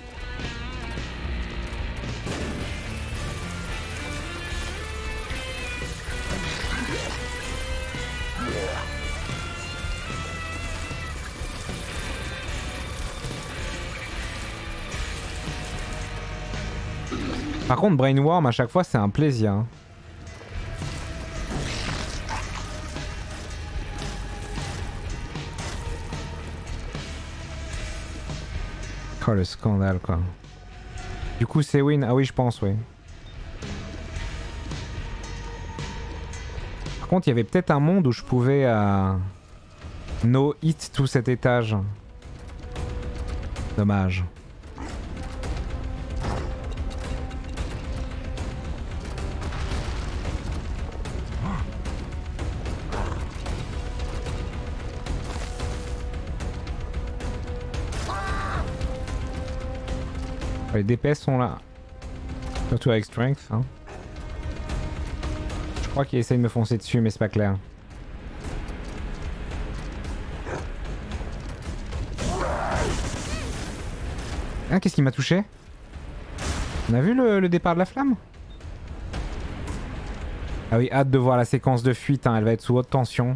Par contre, Brainworm à chaque fois, c'est un plaisir. Hein. Oh le scandale quoi. Du coup c'est win, ah oui je pense oui. Par contre il y avait peut-être un monde où je pouvais no hit tout cet étage. Dommage. Les DPS sont là. Surtout avec Strength. Hein. Je crois qu'il essaye de me foncer dessus mais c'est pas clair. Ah qu'est-ce qui m'a touché? On a vu le départ de la flamme? Ah oui, hâte de voir la séquence de fuite, hein. Elle va être sous haute tension.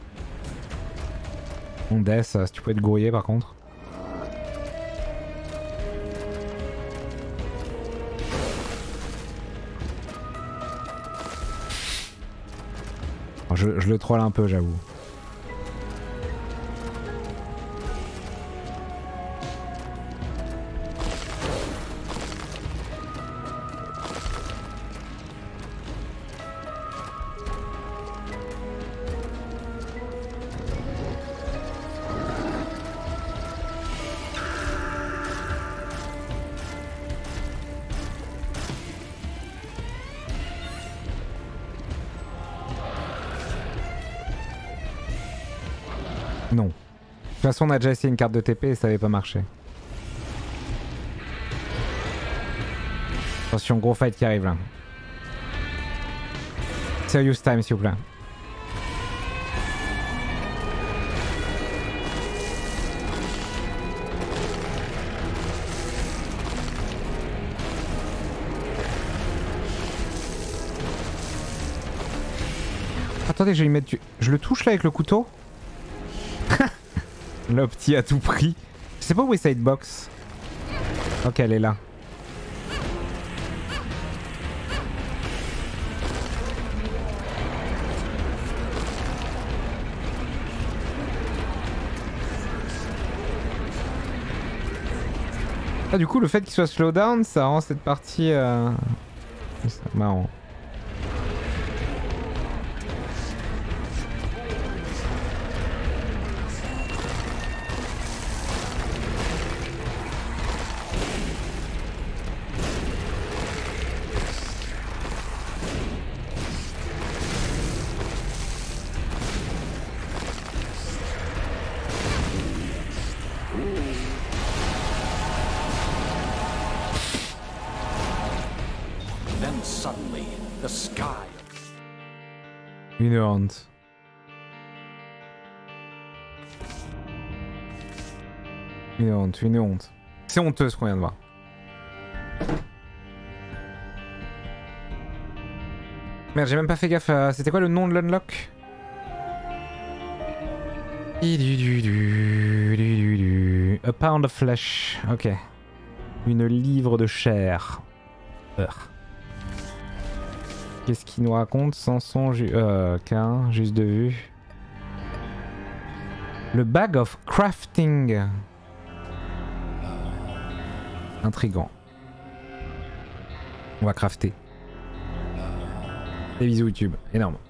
On death, si tu peux être grouillé par contre. Je le troll un peu, j'avoue. Non. De toute façon, on a déjà essayé une carte de TP et ça n'avait pas marché. Attention, gros fight qui arrive là. Serious time, s'il vous plaît. Attendez, je vais y mettre du... Je le touche là avec le couteau? L'opti à tout prix. Je sais pas où est cette box. Ok, elle est là. Ah, du coup, le fait qu'il soit slowdown, ça rend cette partie marrant. Une honte. Une honte, une honte. C'est honteux ce qu'on vient de voir. Merde, j'ai même pas fait gaffe à... C'était quoi le nom de l'unlock? A pound of flesh. Ok. Une livre de chair. Qu'est-ce qu'il nous raconte? Samson, qu'un, juste de vue. Le bag of crafting. Intriguant. On va crafter. Des bisous YouTube, énorme.